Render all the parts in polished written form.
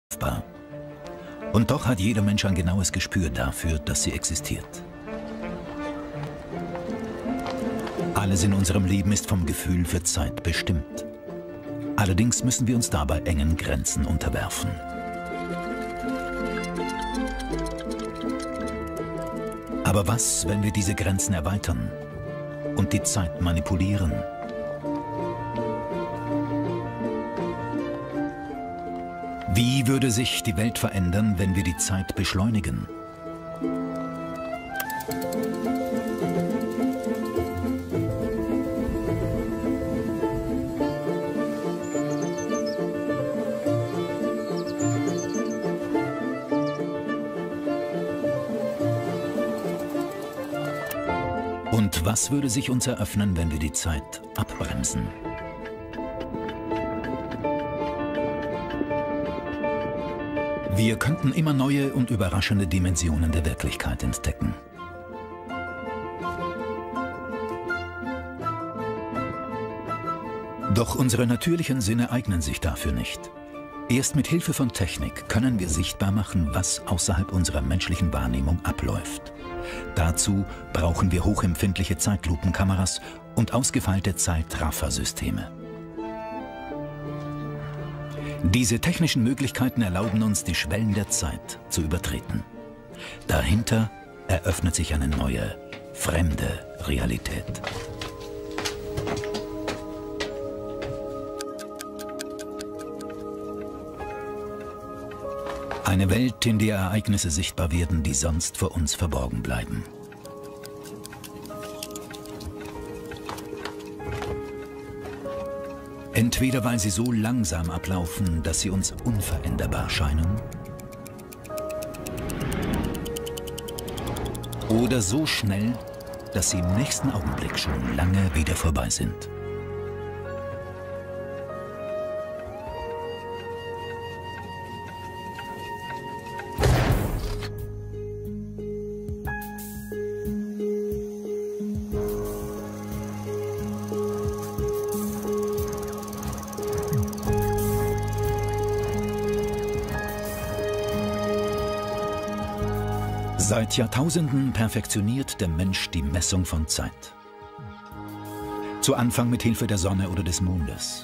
Und doch hat jeder Mensch ein genaues Gespür dafür, dass sie existiert. Alles in unserem Leben ist vom Gefühl für Zeit bestimmt. Allerdings müssen wir uns dabei engen Grenzen unterwerfen. Aber was, wenn wir diese Grenzen erweitern und die Zeit manipulieren? Wie würde sich die Welt verändern, wenn wir die Zeit beschleunigen? Und was würde sich uns eröffnen, wenn wir die Zeit abbremsen? Wir könnten immer neue und überraschende Dimensionen der Wirklichkeit entdecken. Doch unsere natürlichen Sinne eignen sich dafür nicht. Erst mit Hilfe von Technik können wir sichtbar machen, was außerhalb unserer menschlichen Wahrnehmung abläuft. Dazu brauchen wir hochempfindliche Zeitlupenkameras und ausgefeilte Zeitraffersysteme. Diese technischen Möglichkeiten erlauben uns, die Schwellen der Zeit zu übertreten. Dahinter eröffnet sich eine neue, fremde Realität. Eine Welt, in der Ereignisse sichtbar werden, die sonst vor uns verborgen bleiben. Entweder weil sie so langsam ablaufen, dass sie uns unveränderbar scheinen, oder so schnell, dass sie im nächsten Augenblick schon lange wieder vorbei sind. Seit Jahrtausenden perfektioniert der Mensch die Messung von Zeit. Zu Anfang mit Hilfe der Sonne oder des Mondes.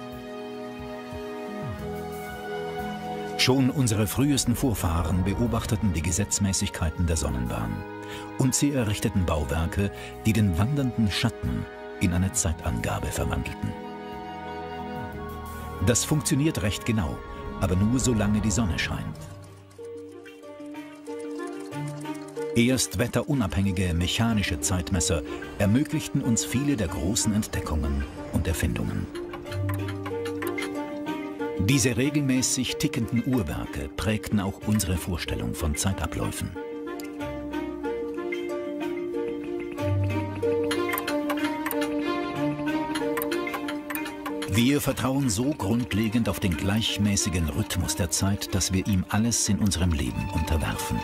Schon unsere frühesten Vorfahren beobachteten die Gesetzmäßigkeiten der Sonnenbahn und sie errichteten Bauwerke, die den wandernden Schatten in eine Zeitangabe verwandelten. Das funktioniert recht genau, aber nur solange die Sonne scheint. Erst wetterunabhängige mechanische Zeitmesser ermöglichten uns viele der großen Entdeckungen und Erfindungen. Diese regelmäßig tickenden Uhrwerke prägten auch unsere Vorstellung von Zeitabläufen. Wir vertrauen so grundlegend auf den gleichmäßigen Rhythmus der Zeit, dass wir ihm alles in unserem Leben unterwerfen.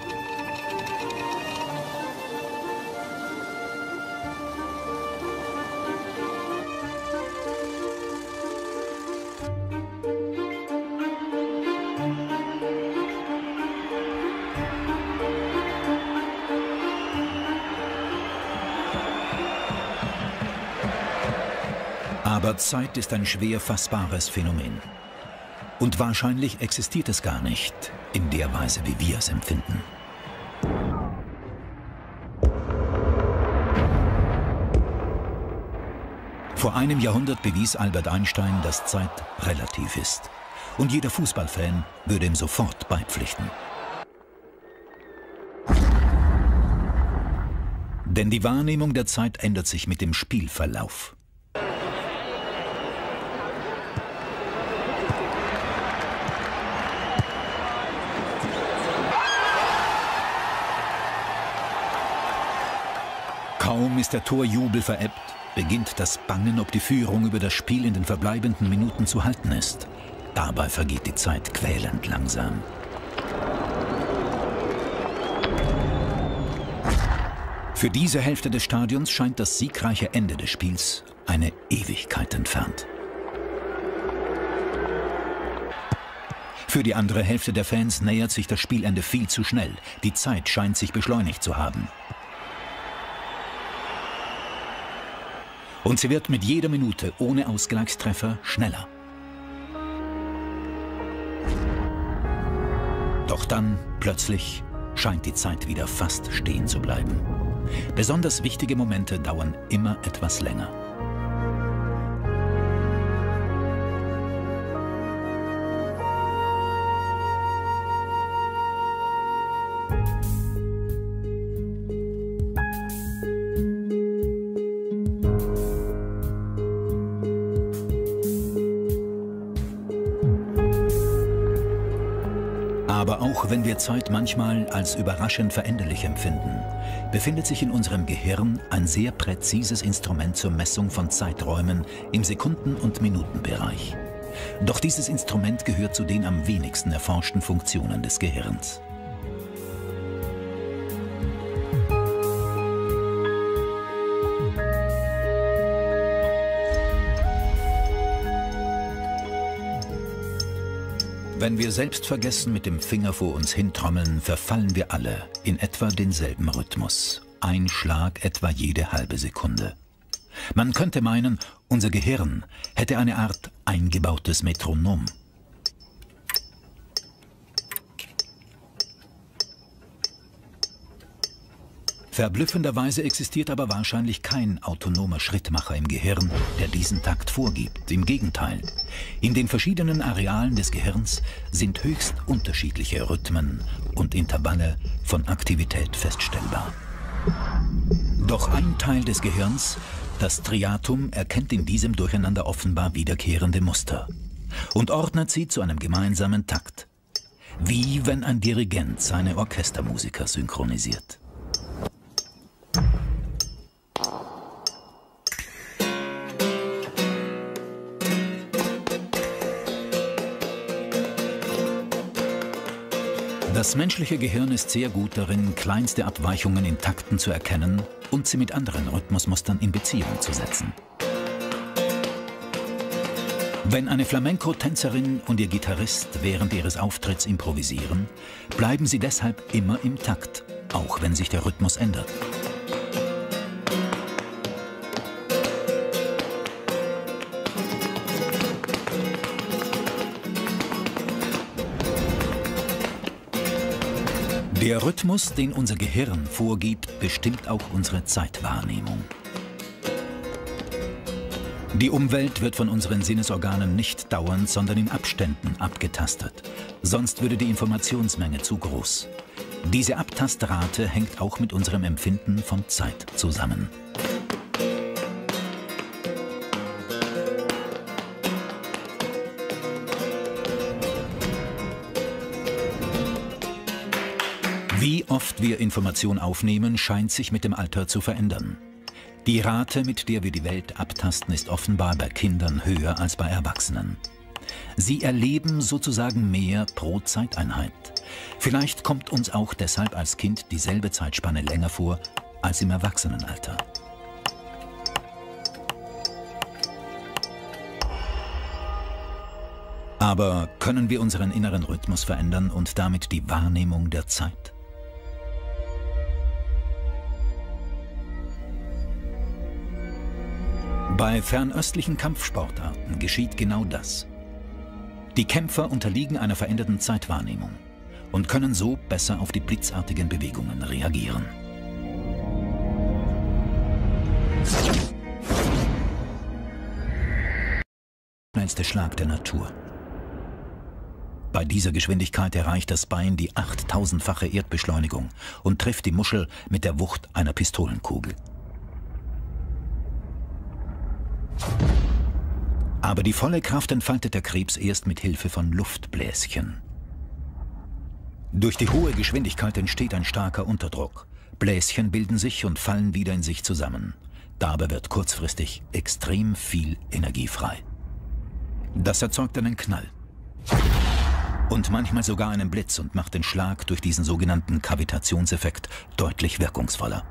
Aber Zeit ist ein schwer fassbares Phänomen. Und wahrscheinlich existiert es gar nicht in der Weise, wie wir es empfinden. Vor einem Jahrhundert bewies Albert Einstein, dass Zeit relativ ist. Und jeder Fußballfan würde ihm sofort beipflichten. Denn die Wahrnehmung der Zeit ändert sich mit dem Spielverlauf. Kaum ist der Torjubel verebbt, beginnt das Bangen, ob die Führung über das Spiel in den verbleibenden Minuten zu halten ist. Dabei vergeht die Zeit quälend langsam. Für diese Hälfte des Stadions scheint das siegreiche Ende des Spiels eine Ewigkeit entfernt. Für die andere Hälfte der Fans nähert sich das Spielende viel zu schnell. Die Zeit scheint sich beschleunigt zu haben. Und sie wird mit jeder Minute ohne Ausgleichstreffer schneller. Doch dann, plötzlich, scheint die Zeit wieder fast stehen zu bleiben. Besonders wichtige Momente dauern immer etwas länger. Aber auch wenn wir Zeit manchmal als überraschend veränderlich empfinden, befindet sich in unserem Gehirn ein sehr präzises Instrument zur Messung von Zeiträumen im Sekunden- und Minutenbereich. Doch dieses Instrument gehört zu den am wenigsten erforschten Funktionen des Gehirns. Wenn wir selbstvergessen mit dem Finger vor uns hintrommeln, verfallen wir alle in etwa denselben Rhythmus. Ein Schlag etwa jede halbe Sekunde. Man könnte meinen, unser Gehirn hätte eine Art eingebautes Metronom. Verblüffenderweise existiert aber wahrscheinlich kein autonomer Schrittmacher im Gehirn, der diesen Takt vorgibt. Im Gegenteil, in den verschiedenen Arealen des Gehirns sind höchst unterschiedliche Rhythmen und Intervalle von Aktivität feststellbar. Doch ein Teil des Gehirns, das Striatum, erkennt in diesem Durcheinander offenbar wiederkehrende Muster und ordnet sie zu einem gemeinsamen Takt. Wie wenn ein Dirigent seine Orchestermusiker synchronisiert. Das menschliche Gehirn ist sehr gut darin, kleinste Abweichungen in Takten zu erkennen und sie mit anderen Rhythmusmustern in Beziehung zu setzen. Wenn eine Flamenco-Tänzerin und ihr Gitarrist während ihres Auftritts improvisieren, bleiben sie deshalb immer im Takt, auch wenn sich der Rhythmus ändert. Der Rhythmus, den unser Gehirn vorgibt, bestimmt auch unsere Zeitwahrnehmung. Die Umwelt wird von unseren Sinnesorganen nicht dauernd, sondern in Abständen abgetastet. Sonst würde die Informationsmenge zu groß. Diese Abtastrate hängt auch mit unserem Empfinden von Zeit zusammen. Wie oft wir Information aufnehmen, scheint sich mit dem Alter zu verändern. Die Rate, mit der wir die Welt abtasten, ist offenbar bei Kindern höher als bei Erwachsenen. Sie erleben sozusagen mehr pro Zeiteinheit. Vielleicht kommt uns auch deshalb als Kind dieselbe Zeitspanne länger vor als im Erwachsenenalter. Aber können wir unseren inneren Rhythmus verändern und damit die Wahrnehmung der Zeit? Bei fernöstlichen Kampfsportarten geschieht genau das. Die Kämpfer unterliegen einer veränderten Zeitwahrnehmung und können so besser auf die blitzartigen Bewegungen reagieren. Schnellste Schlag der Natur. Bei dieser Geschwindigkeit erreicht das Bein die 8000-fache Erdbeschleunigung und trifft die Muschel mit der Wucht einer Pistolenkugel. Aber die volle Kraft entfaltet der Krebs erst mit Hilfe von Luftbläschen. Durch die hohe Geschwindigkeit entsteht ein starker Unterdruck. Bläschen bilden sich und fallen wieder in sich zusammen. Dabei wird kurzfristig extrem viel Energie frei. Das erzeugt einen Knall. Und manchmal sogar einen Blitz und macht den Schlag durch diesen sogenannten Kavitationseffekt deutlich wirkungsvoller.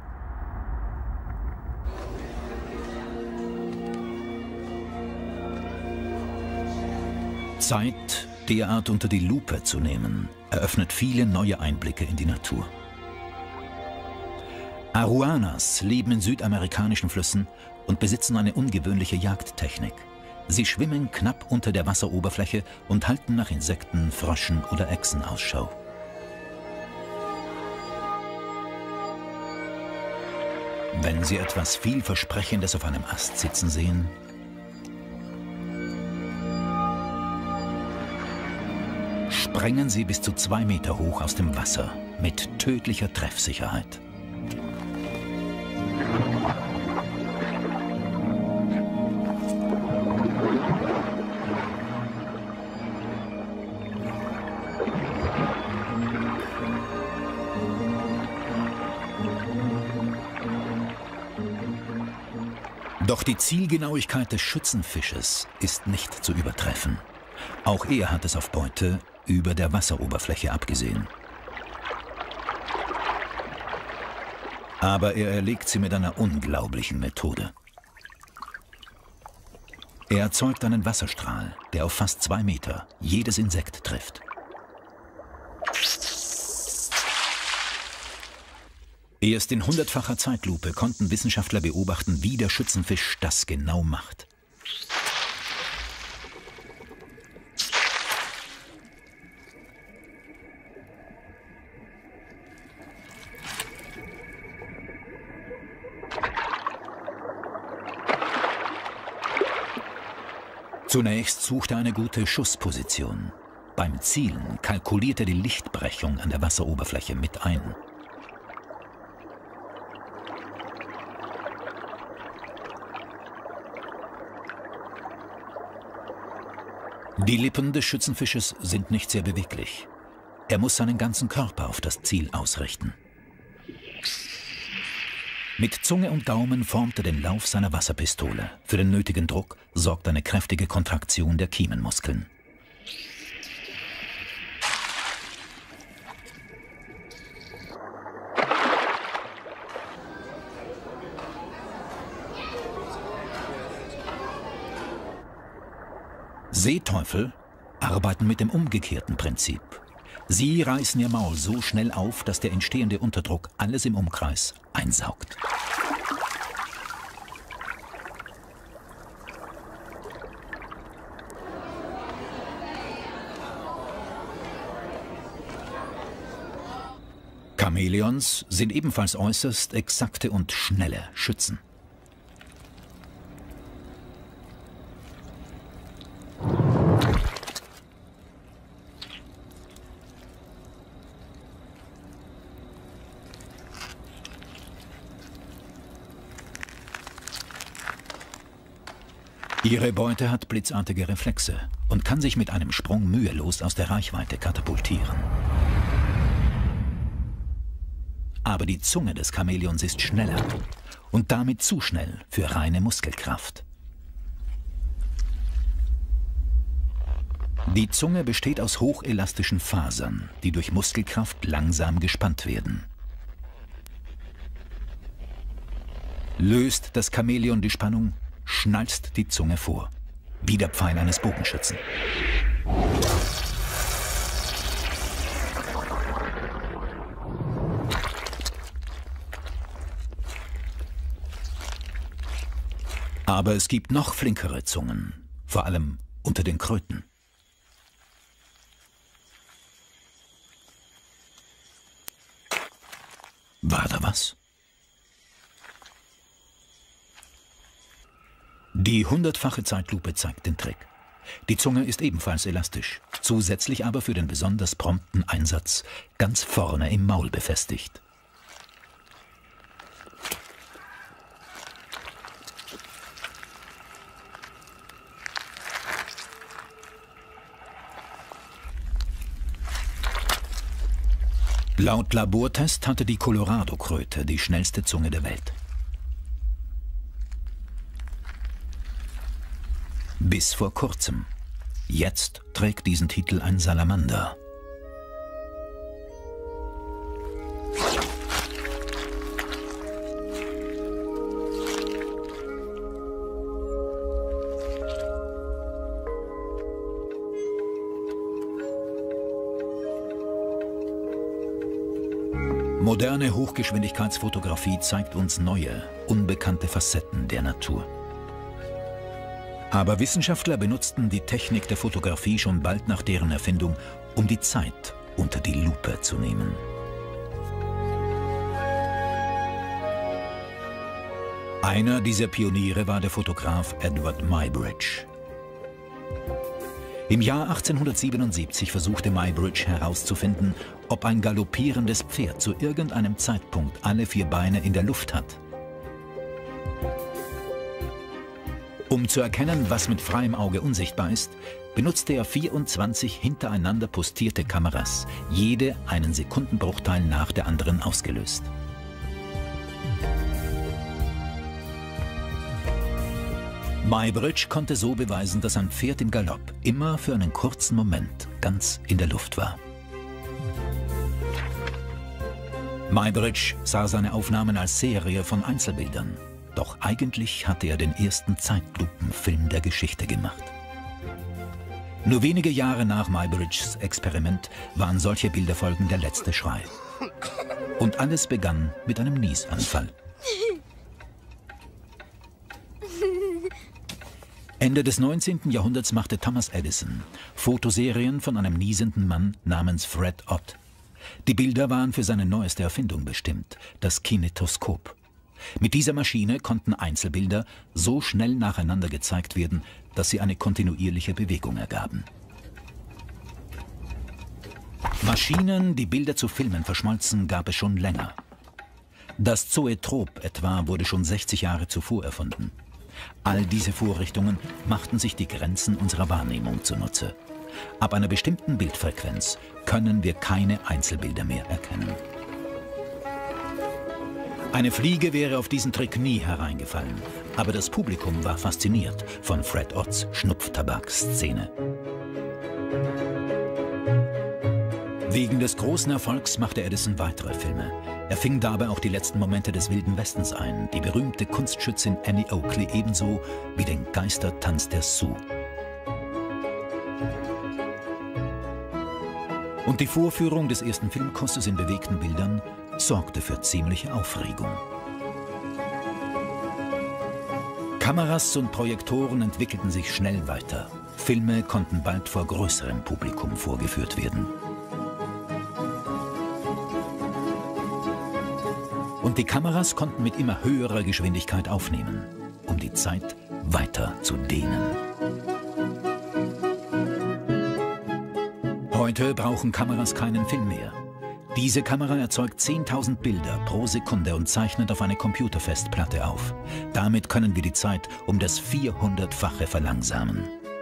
Zeit derart unter die Lupe zu nehmen, eröffnet viele neue Einblicke in die Natur. Arowanas leben in südamerikanischen Flüssen und besitzen eine ungewöhnliche Jagdtechnik. Sie schwimmen knapp unter der Wasseroberfläche und halten nach Insekten, Fröschen oder Echsen Ausschau. Wenn Sie etwas Vielversprechendes auf einem Ast sitzen sehen, sprengen sie bis zu 2 Meter hoch aus dem Wasser mit tödlicher Treffsicherheit. Doch die Zielgenauigkeit des Schützenfisches ist nicht zu übertreffen. Auch er hat es auf Beute über der Wasseroberfläche abgesehen. Aber er erlegt sie mit einer unglaublichen Methode. Er erzeugt einen Wasserstrahl, der auf fast 2 Meter jedes Insekt trifft. Erst in 100-facher Zeitlupe konnten Wissenschaftler beobachten, wie der Schützenfisch das genau macht. Zunächst sucht er eine gute Schussposition. Beim Zielen kalkuliert er die Lichtbrechung an der Wasseroberfläche mit ein. Die Lippen des Schützenfisches sind nicht sehr beweglich. Er muss seinen ganzen Körper auf das Ziel ausrichten. Mit Zunge und Daumen formt er den Lauf seiner Wasserpistole. Für den nötigen Druck sorgt eine kräftige Kontraktion der Kiemenmuskeln. Seeteufel arbeiten mit dem umgekehrten Prinzip. Sie reißen ihr Maul so schnell auf, dass der entstehende Unterdruck alles im Umkreis einsaugt. Chamäleons sind ebenfalls äußerst exakte und schnelle Schützen. Ihre Beute hat blitzartige Reflexe und kann sich mit einem Sprung mühelos aus der Reichweite katapultieren. Aber die Zunge des Chamäleons ist schneller und damit zu schnell für reine Muskelkraft. Die Zunge besteht aus hochelastischen Fasern, die durch Muskelkraft langsam gespannt werden. Löst das Chamäleon die Spannung, schnalzt die Zunge vor, wie der Pfeil eines Bogenschützen. Aber es gibt noch flinkere Zungen, vor allem unter den Kröten. War da was? Die 100-fache Zeitlupe zeigt den Trick. Die Zunge ist ebenfalls elastisch, zusätzlich aber für den besonders prompten Einsatz ganz vorne im Maul befestigt. Laut Labortest hatte die Colorado-Kröte die schnellste Zunge der Welt. Bis vor kurzem. Jetzt trägt diesen Titel ein Salamander. Moderne Hochgeschwindigkeitsfotografie zeigt uns neue, unbekannte Facetten der Natur. Aber Wissenschaftler benutzten die Technik der Fotografie schon bald nach deren Erfindung, um die Zeit unter die Lupe zu nehmen. Einer dieser Pioniere war der Fotograf Edward Muybridge. Im Jahr 1877 versuchte Muybridge herauszufinden, ob ein galoppierendes Pferd zu irgendeinem Zeitpunkt alle 4 Beine in der Luft hat. Um zu erkennen, was mit freiem Auge unsichtbar ist, benutzte er 24 hintereinander postierte Kameras, jede einen Sekundenbruchteil nach der anderen ausgelöst. Muybridge konnte so beweisen, dass ein Pferd im Galopp immer für einen kurzen Moment ganz in der Luft war. Muybridge sah seine Aufnahmen als Serie von Einzelbildern. Doch eigentlich hatte er den ersten Zeitlupenfilm der Geschichte gemacht. Nur wenige Jahre nach Muybridges Experiment waren solche Bilderfolgen der letzte Schrei. Und alles begann mit einem Niesanfall. Ende des 19. Jahrhunderts machte Thomas Edison Fotoserien von einem niesenden Mann namens Fred Ott. Die Bilder waren für seine neueste Erfindung bestimmt, das Kinetoskop. Mit dieser Maschine konnten Einzelbilder so schnell nacheinander gezeigt werden, dass sie eine kontinuierliche Bewegung ergaben. Maschinen, die Bilder zu Filmen verschmolzen, gab es schon länger. Das Zoetrop etwa wurde schon 60 Jahre zuvor erfunden. All diese Vorrichtungen machten sich die Grenzen unserer Wahrnehmung zunutze. Ab einer bestimmten Bildfrequenz können wir keine Einzelbilder mehr erkennen. Eine Fliege wäre auf diesen Trick nie hereingefallen, aber das Publikum war fasziniert von Fred Otts Schnupftabak-Szene. Wegen des großen Erfolgs machte Edison weitere Filme. Er fing dabei auch die letzten Momente des Wilden Westens ein, die berühmte Kunstschützin Annie Oakley ebenso wie den Geistertanz der Sioux. Und die Vorführung des ersten Filmkurses in bewegten Bildern sorgte für ziemliche Aufregung. Kameras und Projektoren entwickelten sich schnell weiter. Filme konnten bald vor größerem Publikum vorgeführt werden. Und die Kameras konnten mit immer höherer Geschwindigkeit aufnehmen, um die Zeit weiter zu dehnen. Heute brauchen Kameras keinen Film mehr. Diese Kamera erzeugt 10.000 Bilder pro Sekunde und zeichnet auf eine Computerfestplatte auf. Damit können wir die Zeit um das 400-fache verlangsamen.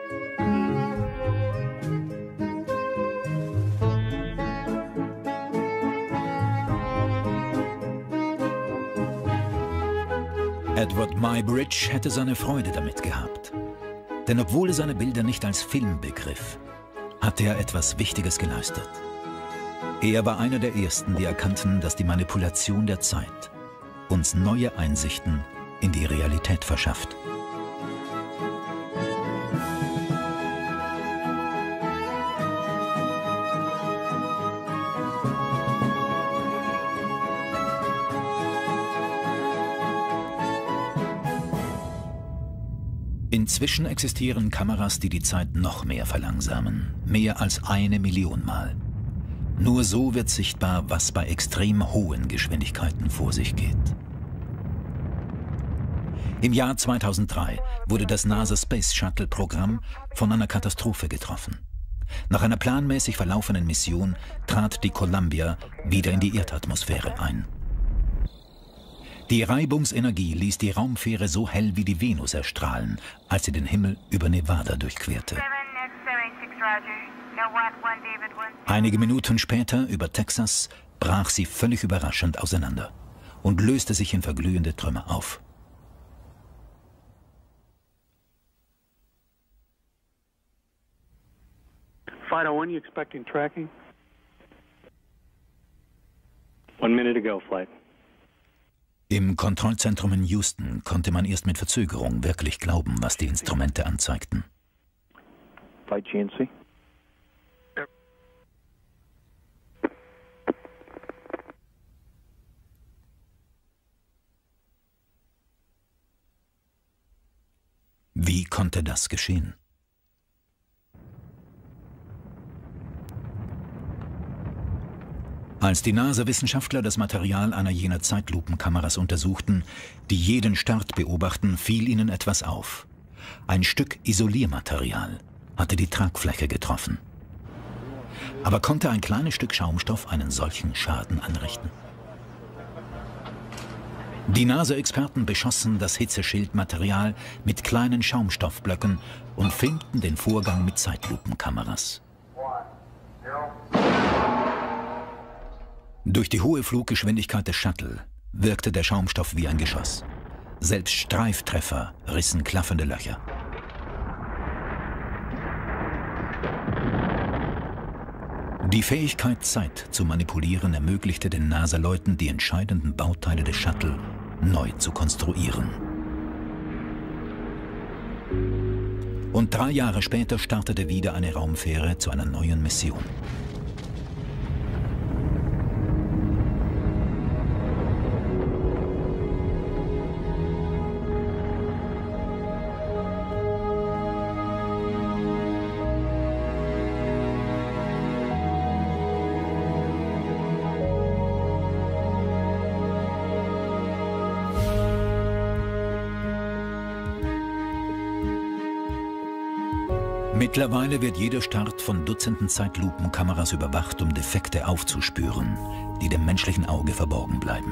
Edward Muybridge hätte seine Freude damit gehabt. Denn obwohl er seine Bilder nicht als Film begriff, hatte er etwas Wichtiges geleistet. Er war einer der Ersten, die erkannten, dass die Manipulation der Zeit uns neue Einsichten in die Realität verschafft. Inzwischen existieren Kameras, die die Zeit noch mehr verlangsamen, mehr als 1 Million Mal. Nur so wird sichtbar, was bei extrem hohen Geschwindigkeiten vor sich geht. Im Jahr 2003 wurde das NASA Space Shuttle Programm von einer Katastrophe getroffen. Nach einer planmäßig verlaufenden Mission trat die Columbia wieder in die Erdatmosphäre ein. Die Reibungsenergie ließ die Raumfähre so hell wie die Venus erstrahlen, als sie den Himmel über Nevada durchquerte. Einige Minuten später, über Texas, brach sie völlig überraschend auseinander und löste sich in verglühende Trümmer auf. Fido, when are you expecting tracking? 1 minute ago, flight. Im Kontrollzentrum in Houston konnte man erst mit Verzögerung wirklich glauben, was die Instrumente anzeigten. Flight GNC. Wie konnte das geschehen? Als die NASA-Wissenschaftler das Material einer jener Zeitlupenkameras untersuchten, die jeden Start beobachten, fiel ihnen etwas auf. Ein Stück Isoliermaterial hatte die Tragfläche getroffen. Aber konnte ein kleines Stück Schaumstoff einen solchen Schaden anrichten? Die NASA-Experten beschossen das Hitzeschildmaterial mit kleinen Schaumstoffblöcken und filmten den Vorgang mit Zeitlupenkameras. Durch die hohe Fluggeschwindigkeit des Shuttle wirkte der Schaumstoff wie ein Geschoss. Selbst Streiftreffer rissen klaffende Löcher. Die Fähigkeit, Zeit zu manipulieren, ermöglichte den NASA-Leuten, die entscheidenden Bauteile des Shuttle neu zu konstruieren. Und 3 Jahre später startete wieder eine Raumfähre zu einer neuen Mission. Mittlerweile wird jeder Start von Dutzenden Zeitlupenkameras überwacht, um Defekte aufzuspüren, die dem menschlichen Auge verborgen bleiben.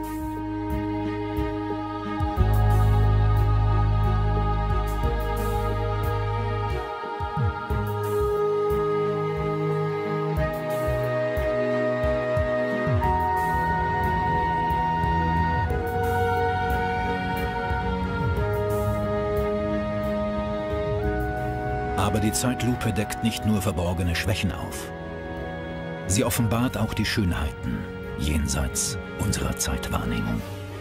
Aber die Zeitlupe deckt nicht nur verborgene Schwächen auf. Sie offenbart auch die Schönheiten jenseits unserer Zeitwahrnehmung.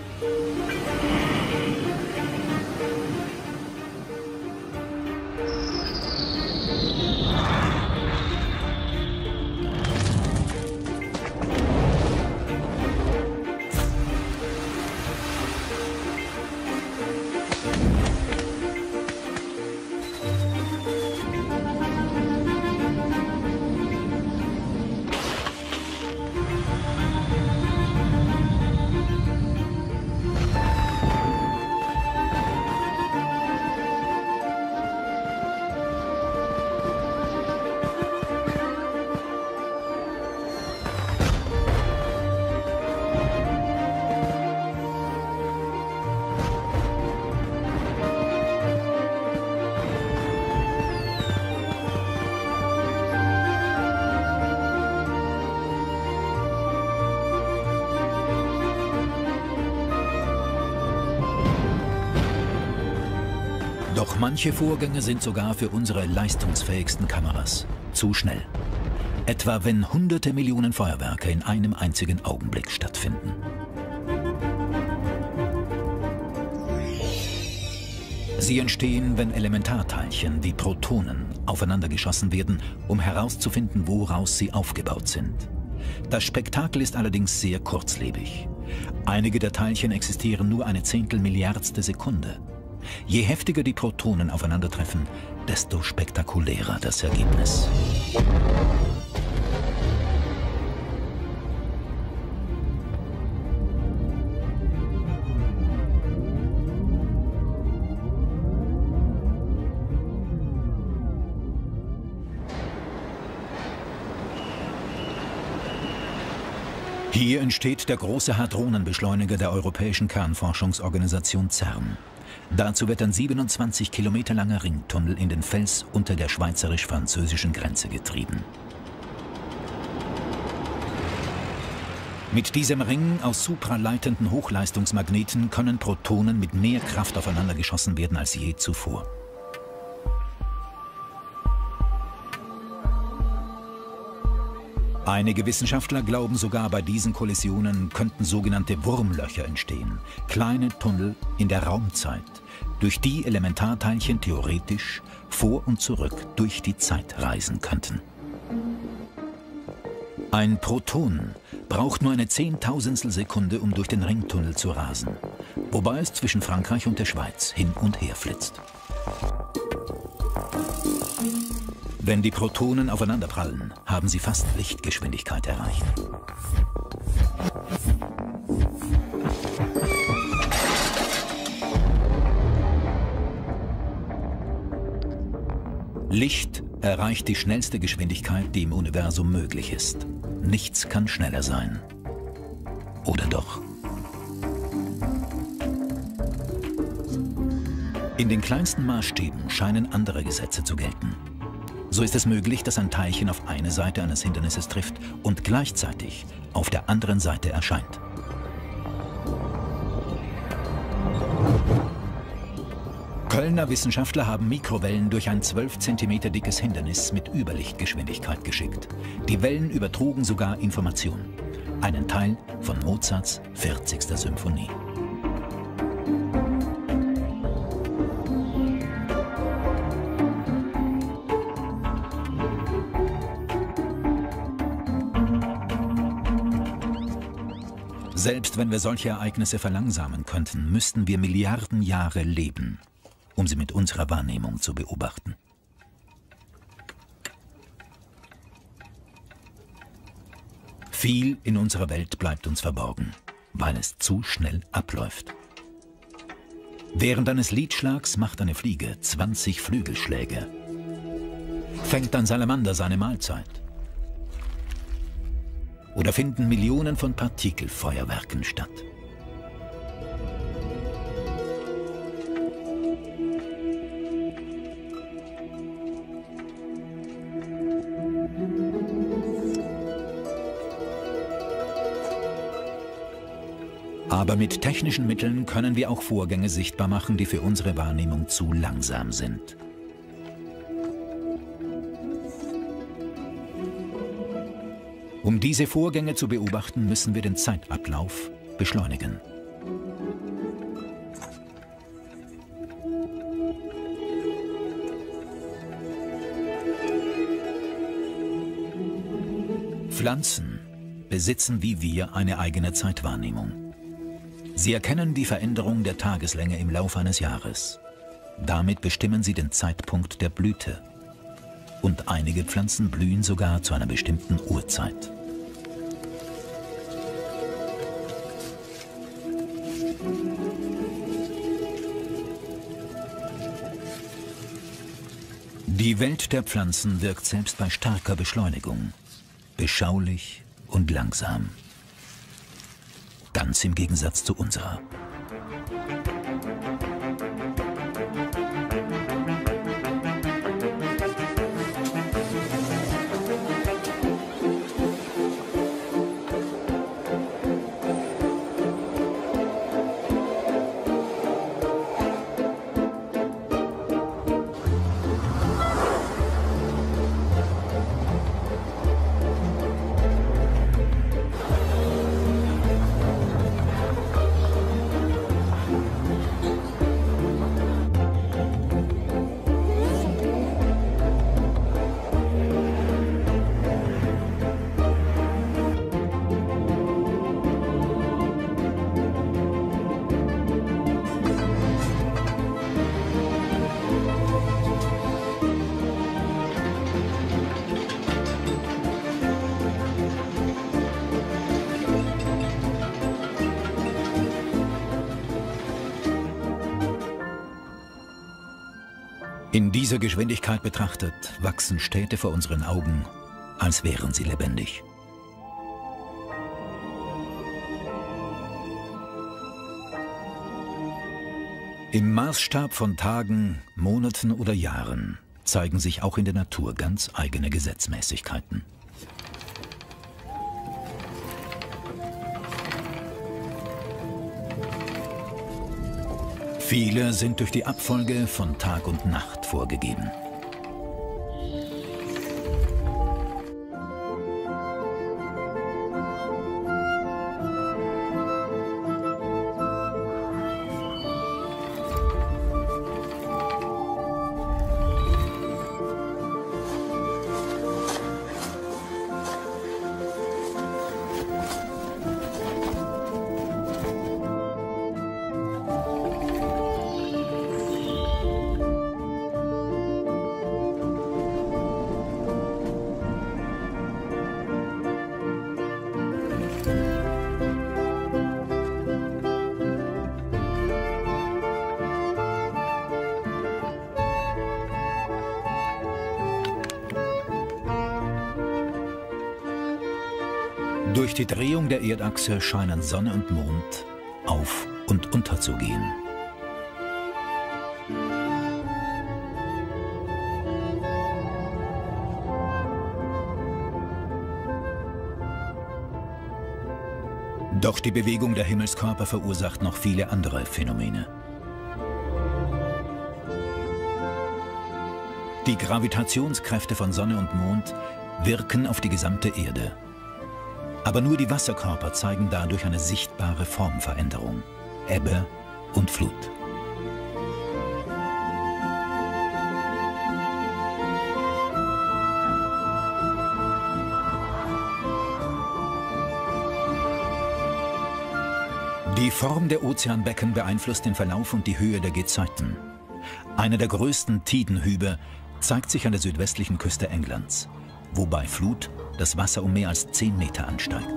Doch manche Vorgänge sind sogar für unsere leistungsfähigsten Kameras zu schnell. Etwa wenn hunderte Millionen Feuerwerke in einem einzigen Augenblick stattfinden. Sie entstehen, wenn Elementarteilchen wie Protonen aufeinandergeschossen werden, um herauszufinden, woraus sie aufgebaut sind. Das Spektakel ist allerdings sehr kurzlebig. Einige der Teilchen existieren nur eine Zehntelmilliardstel Sekunde. Je heftiger die Protonen aufeinandertreffen, desto spektakulärer das Ergebnis. Hier entsteht der große Hadronenbeschleuniger der Europäischen Kernforschungsorganisation CERN. Dazu wird ein 27 Kilometer langer Ringtunnel in den Fels unter der schweizerisch-französischen Grenze getrieben. Mit diesem Ring aus supraleitenden Hochleistungsmagneten können Protonen mit mehr Kraft aufeinander geschossen werden als je zuvor. Einige Wissenschaftler glauben sogar, bei diesen Kollisionen könnten sogenannte Wurmlöcher entstehen, kleine Tunnel in der Raumzeit, durch die Elementarteilchen theoretisch vor und zurück durch die Zeit reisen könnten. Ein Proton braucht nur eine Zehntausendstel Sekunde, um durch den Ringtunnel zu rasen, wobei es zwischen Frankreich und der Schweiz hin und her flitzt. Wenn die Protonen aufeinanderprallen, haben sie fast Lichtgeschwindigkeit erreicht. Licht erreicht die schnellste Geschwindigkeit, die im Universum möglich ist. Nichts kann schneller sein. Oder doch? In den kleinsten Maßstäben scheinen andere Gesetze zu gelten. So ist es möglich, dass ein Teilchen auf eine Seite eines Hindernisses trifft und gleichzeitig auf der anderen Seite erscheint. Kölner Wissenschaftler haben Mikrowellen durch ein 12 cm dickes Hindernis mit Überlichtgeschwindigkeit geschickt. Die Wellen übertrugen sogar Informationen. Einen Teil von Mozarts 40. Symphonie. Selbst wenn wir solche Ereignisse verlangsamen könnten, müssten wir Milliarden Jahre leben, um sie mit unserer Wahrnehmung zu beobachten. Viel in unserer Welt bleibt uns verborgen, weil es zu schnell abläuft. Während eines Liedschlags macht eine Fliege 20 Flügelschläge. Fängt ein Salamander seine Mahlzeit? Oder finden Millionen von Partikelfeuerwerken statt? Aber mit technischen Mitteln können wir auch Vorgänge sichtbar machen, die für unsere Wahrnehmung zu langsam sind. Um diese Vorgänge zu beobachten, müssen wir den Zeitablauf beschleunigen. Pflanzen besitzen wie wir eine eigene Zeitwahrnehmung. Sie erkennen die Veränderung der Tageslänge im Lauf eines Jahres. Damit bestimmen sie den Zeitpunkt der Blüte. Und einige Pflanzen blühen sogar zu einer bestimmten Uhrzeit. Die Welt der Pflanzen wirkt selbst bei starker Beschleunigung, beschaulich und langsam. Ganz im Gegensatz zu unserer. In dieser Geschwindigkeit betrachtet, wachsen Städte vor unseren Augen, als wären sie lebendig. Im Maßstab von Tagen, Monaten oder Jahren zeigen sich auch in der Natur ganz eigene Gesetzmäßigkeiten. Viele sind durch die Abfolge von Tag und Nacht vorgegeben. Durch die Drehung der Erdachse scheinen Sonne und Mond auf- und unterzugehen. Doch die Bewegung der Himmelskörper verursacht noch viele andere Phänomene. Die Gravitationskräfte von Sonne und Mond wirken auf die gesamte Erde. Aber nur die Wasserkörper zeigen dadurch eine sichtbare Formveränderung, Ebbe und Flut. Die Form der Ozeanbecken beeinflusst den Verlauf und die Höhe der Gezeiten. Einer der größten Tidenhübe zeigt sich an der südwestlichen Küste Englands, wo bei Flut das Wasser um mehr als 10 Meter ansteigt.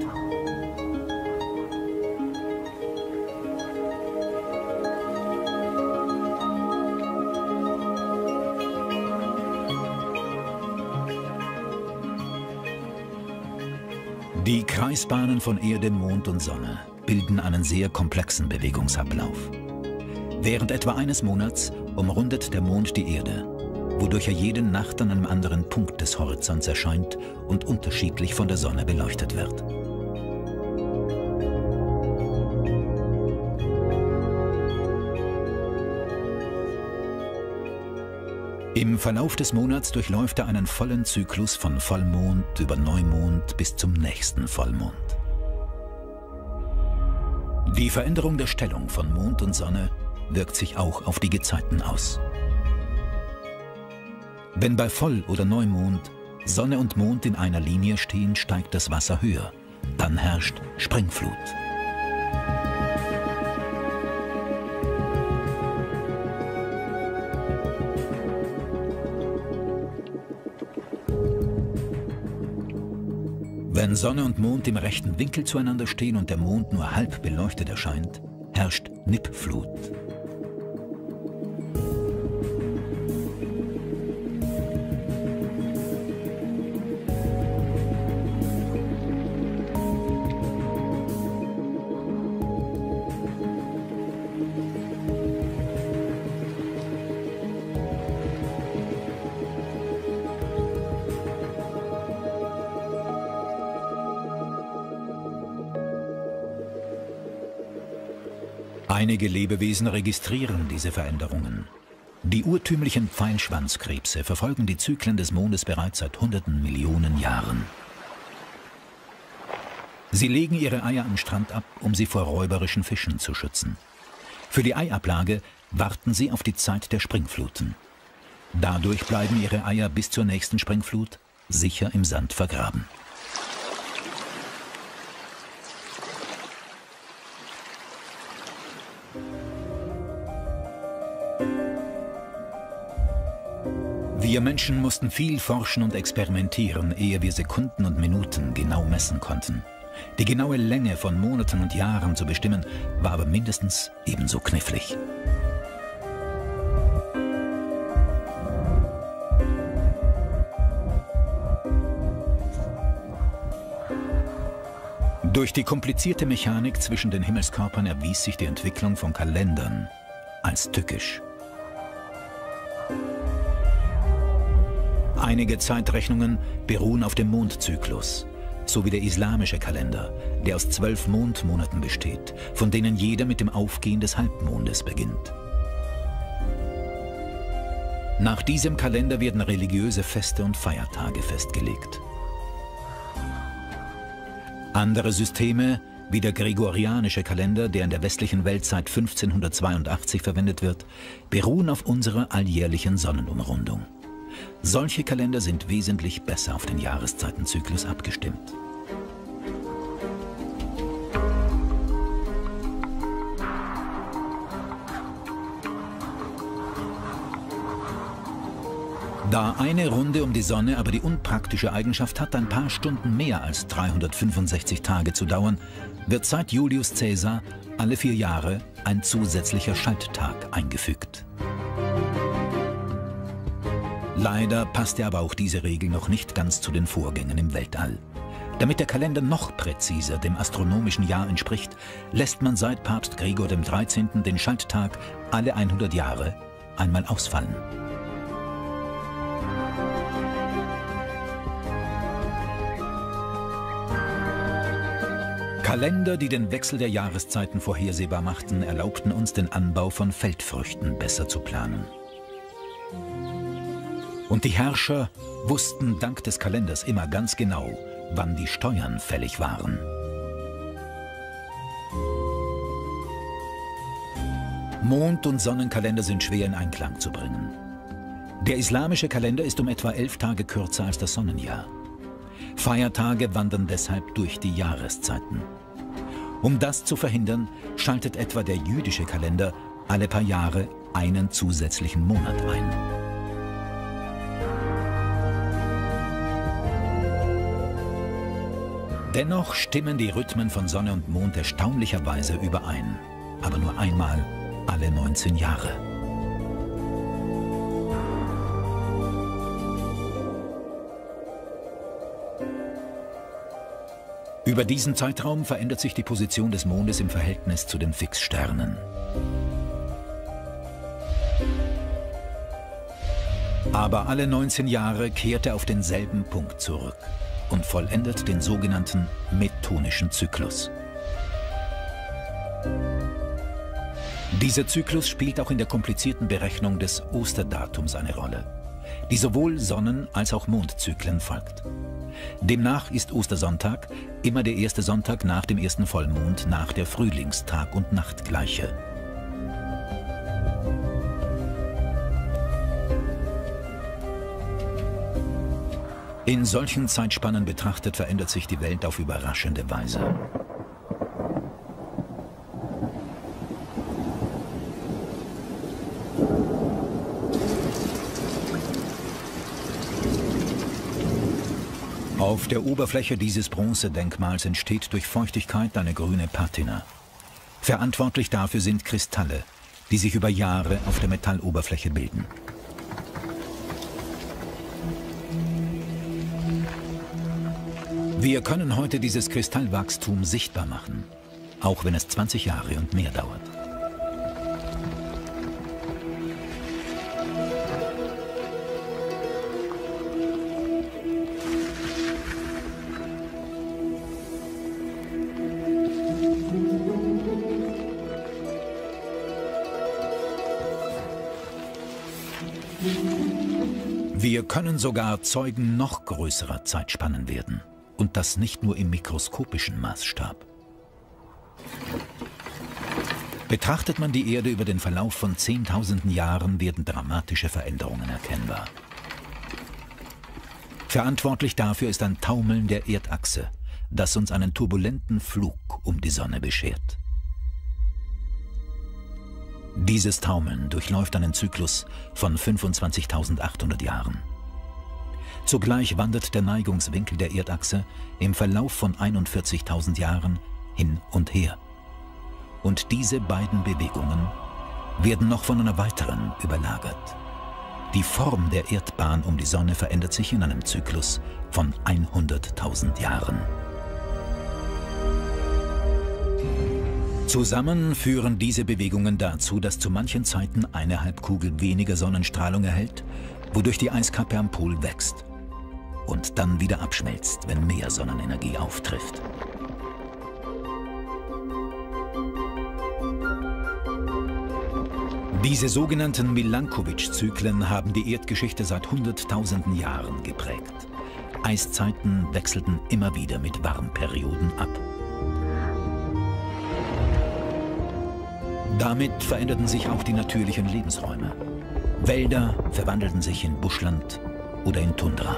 Die Kreisbahnen von Erde, Mond und Sonne bilden einen sehr komplexen Bewegungsablauf. Während etwa eines Monats umrundet der Mond die Erde, wodurch er jede Nacht an einem anderen Punkt des Horizonts erscheint und unterschiedlich von der Sonne beleuchtet wird. Im Verlauf des Monats durchläuft er einen vollen Zyklus von Vollmond über Neumond bis zum nächsten Vollmond. Die Veränderung der Stellung von Mond und Sonne wirkt sich auch auf die Gezeiten aus. Wenn bei Voll- oder Neumond Sonne und Mond in einer Linie stehen, steigt das Wasser höher. Dann herrscht Springflut. Wenn Sonne und Mond im rechten Winkel zueinander stehen und der Mond nur halb beleuchtet erscheint, herrscht Nippflut. Einige Lebewesen registrieren diese Veränderungen. Die urtümlichen Pfeilschwanzkrebse verfolgen die Zyklen des Mondes bereits seit hunderten Millionen Jahren. Sie legen ihre Eier am Strand ab, um sie vor räuberischen Fischen zu schützen. Für die Eiablage warten sie auf die Zeit der Springfluten. Dadurch bleiben ihre Eier bis zur nächsten Springflut sicher im Sand vergraben. Wir Menschen mussten viel forschen und experimentieren, ehe wir Sekunden und Minuten genau messen konnten. Die genaue Länge von Monaten und Jahren zu bestimmen, war aber mindestens ebenso knifflig. Durch die komplizierte Mechanik zwischen den Himmelskörpern erwies sich die Entwicklung von Kalendern als tückisch. Einige Zeitrechnungen beruhen auf dem Mondzyklus, sowie der islamische Kalender, der aus 12 Mondmonaten besteht, von denen jeder mit dem Aufgehen des Halbmondes beginnt. Nach diesem Kalender werden religiöse Feste und Feiertage festgelegt. Andere Systeme, wie der gregorianische Kalender, der in der westlichen Welt seit 1582 verwendet wird, beruhen auf unserer alljährlichen Sonnenumrundung. Solche Kalender sind wesentlich besser auf den Jahreszeitenzyklus abgestimmt. Da eine Runde um die Sonne aber die unpraktische Eigenschaft hat, ein paar Stunden mehr als 365 Tage zu dauern, wird seit Julius Caesar alle 4 Jahre ein zusätzlicher Schalttag eingefügt. Leider passte aber auch diese Regel noch nicht ganz zu den Vorgängen im Weltall. Damit der Kalender noch präziser dem astronomischen Jahr entspricht, lässt man seit Papst Gregor XIII. Den Schalttag alle 100 Jahre einmal ausfallen. Kalender, die den Wechsel der Jahreszeiten vorhersehbar machten, erlaubten uns den Anbau von Feldfrüchten besser zu planen. Und die Herrscher wussten dank des Kalenders immer ganz genau, wann die Steuern fällig waren. Mond- und Sonnenkalender sind schwer in Einklang zu bringen. Der islamische Kalender ist um etwa 11 Tage kürzer als das Sonnenjahr. Feiertage wandern deshalb durch die Jahreszeiten. Um das zu verhindern, schaltet etwa der jüdische Kalender alle paar Jahre einen zusätzlichen Monat ein. Dennoch stimmen die Rhythmen von Sonne und Mond erstaunlicherweise überein, aber nur einmal alle 19 Jahre. Über diesen Zeitraum verändert sich die Position des Mondes im Verhältnis zu den Fixsternen. Aber alle 19 Jahre kehrt er auf denselben Punkt zurück und vollendet den sogenannten mettonischen Zyklus. Dieser Zyklus spielt auch in der komplizierten Berechnung des Osterdatums eine Rolle, die sowohl Sonnen- als auch Mondzyklen folgt. Demnach ist Ostersonntag immer der erste Sonntag nach dem ersten Vollmond nach der Frühlingstag- und Nachtgleiche. In solchen Zeitspannen betrachtet verändert sich die Welt auf überraschende Weise. Auf der Oberfläche dieses Bronzedenkmals entsteht durch Feuchtigkeit eine grüne Patina. Verantwortlich dafür sind Kristalle, die sich über Jahre auf der Metalloberfläche bilden. Wir können heute dieses Kristallwachstum sichtbar machen, auch wenn es 20 Jahre und mehr dauert. Wir können sogar Zeugen noch größerer Zeitspannen werden. Und das nicht nur im mikroskopischen Maßstab. Betrachtet man die Erde über den Verlauf von Zehntausenden Jahren, werden dramatische Veränderungen erkennbar. Verantwortlich dafür ist ein Taumeln der Erdachse, das uns einen turbulenten Flug um die Sonne beschert. Dieses Taumeln durchläuft einen Zyklus von 25.800 Jahren. Zugleich wandert der Neigungswinkel der Erdachse im Verlauf von 41.000 Jahren hin und her. Und diese beiden Bewegungen werden noch von einer weiteren überlagert. Die Form der Erdbahn um die Sonne verändert sich in einem Zyklus von 100.000 Jahren. Zusammen führen diese Bewegungen dazu, dass zu manchen Zeiten eine Halbkugel weniger Sonnenstrahlung erhält, wodurch die Eiskappe am Pol wächst und dann wieder abschmelzt, wenn mehr Sonnenenergie auftrifft. Diese sogenannten Milankovitch-Zyklen haben die Erdgeschichte seit hunderttausenden Jahren geprägt. Eiszeiten wechselten immer wieder mit Warmperioden ab. Damit veränderten sich auch die natürlichen Lebensräume. Wälder verwandelten sich in Buschland oder in Tundra.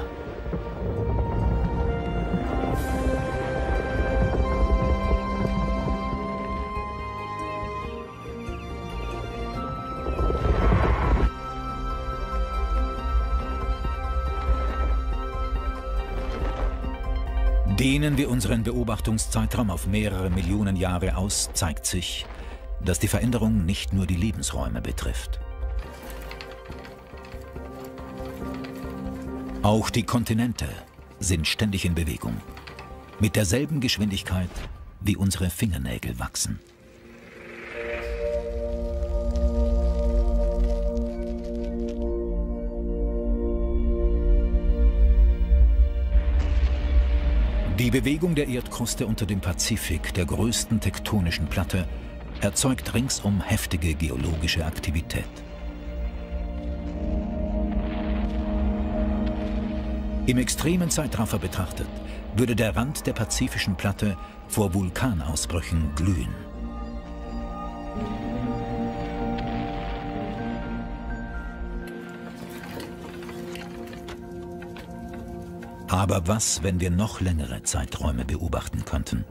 Dehnen wir unseren Beobachtungszeitraum auf mehrere Millionen Jahre aus, zeigt sich, dass die Veränderung nicht nur die Lebensräume betrifft. Auch die Kontinente sind ständig in Bewegung. Mit derselben Geschwindigkeit, wie unsere Fingernägel wachsen. Die Bewegung der Erdkruste unter dem Pazifik, der größten tektonischen Platte, erzeugt ringsum heftige geologische Aktivität. Im extremen Zeitraffer betrachtet, würde der Rand der pazifischen Platte vor Vulkanausbrüchen glühen. Aber was, wenn wir noch längere Zeiträume beobachten könnten?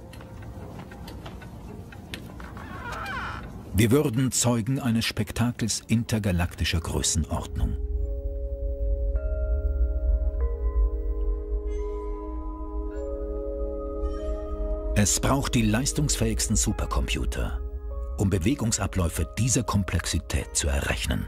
Wir würden Zeugen eines Spektakels intergalaktischer Größenordnung. Es braucht die leistungsfähigsten Supercomputer, um Bewegungsabläufe dieser Komplexität zu errechnen.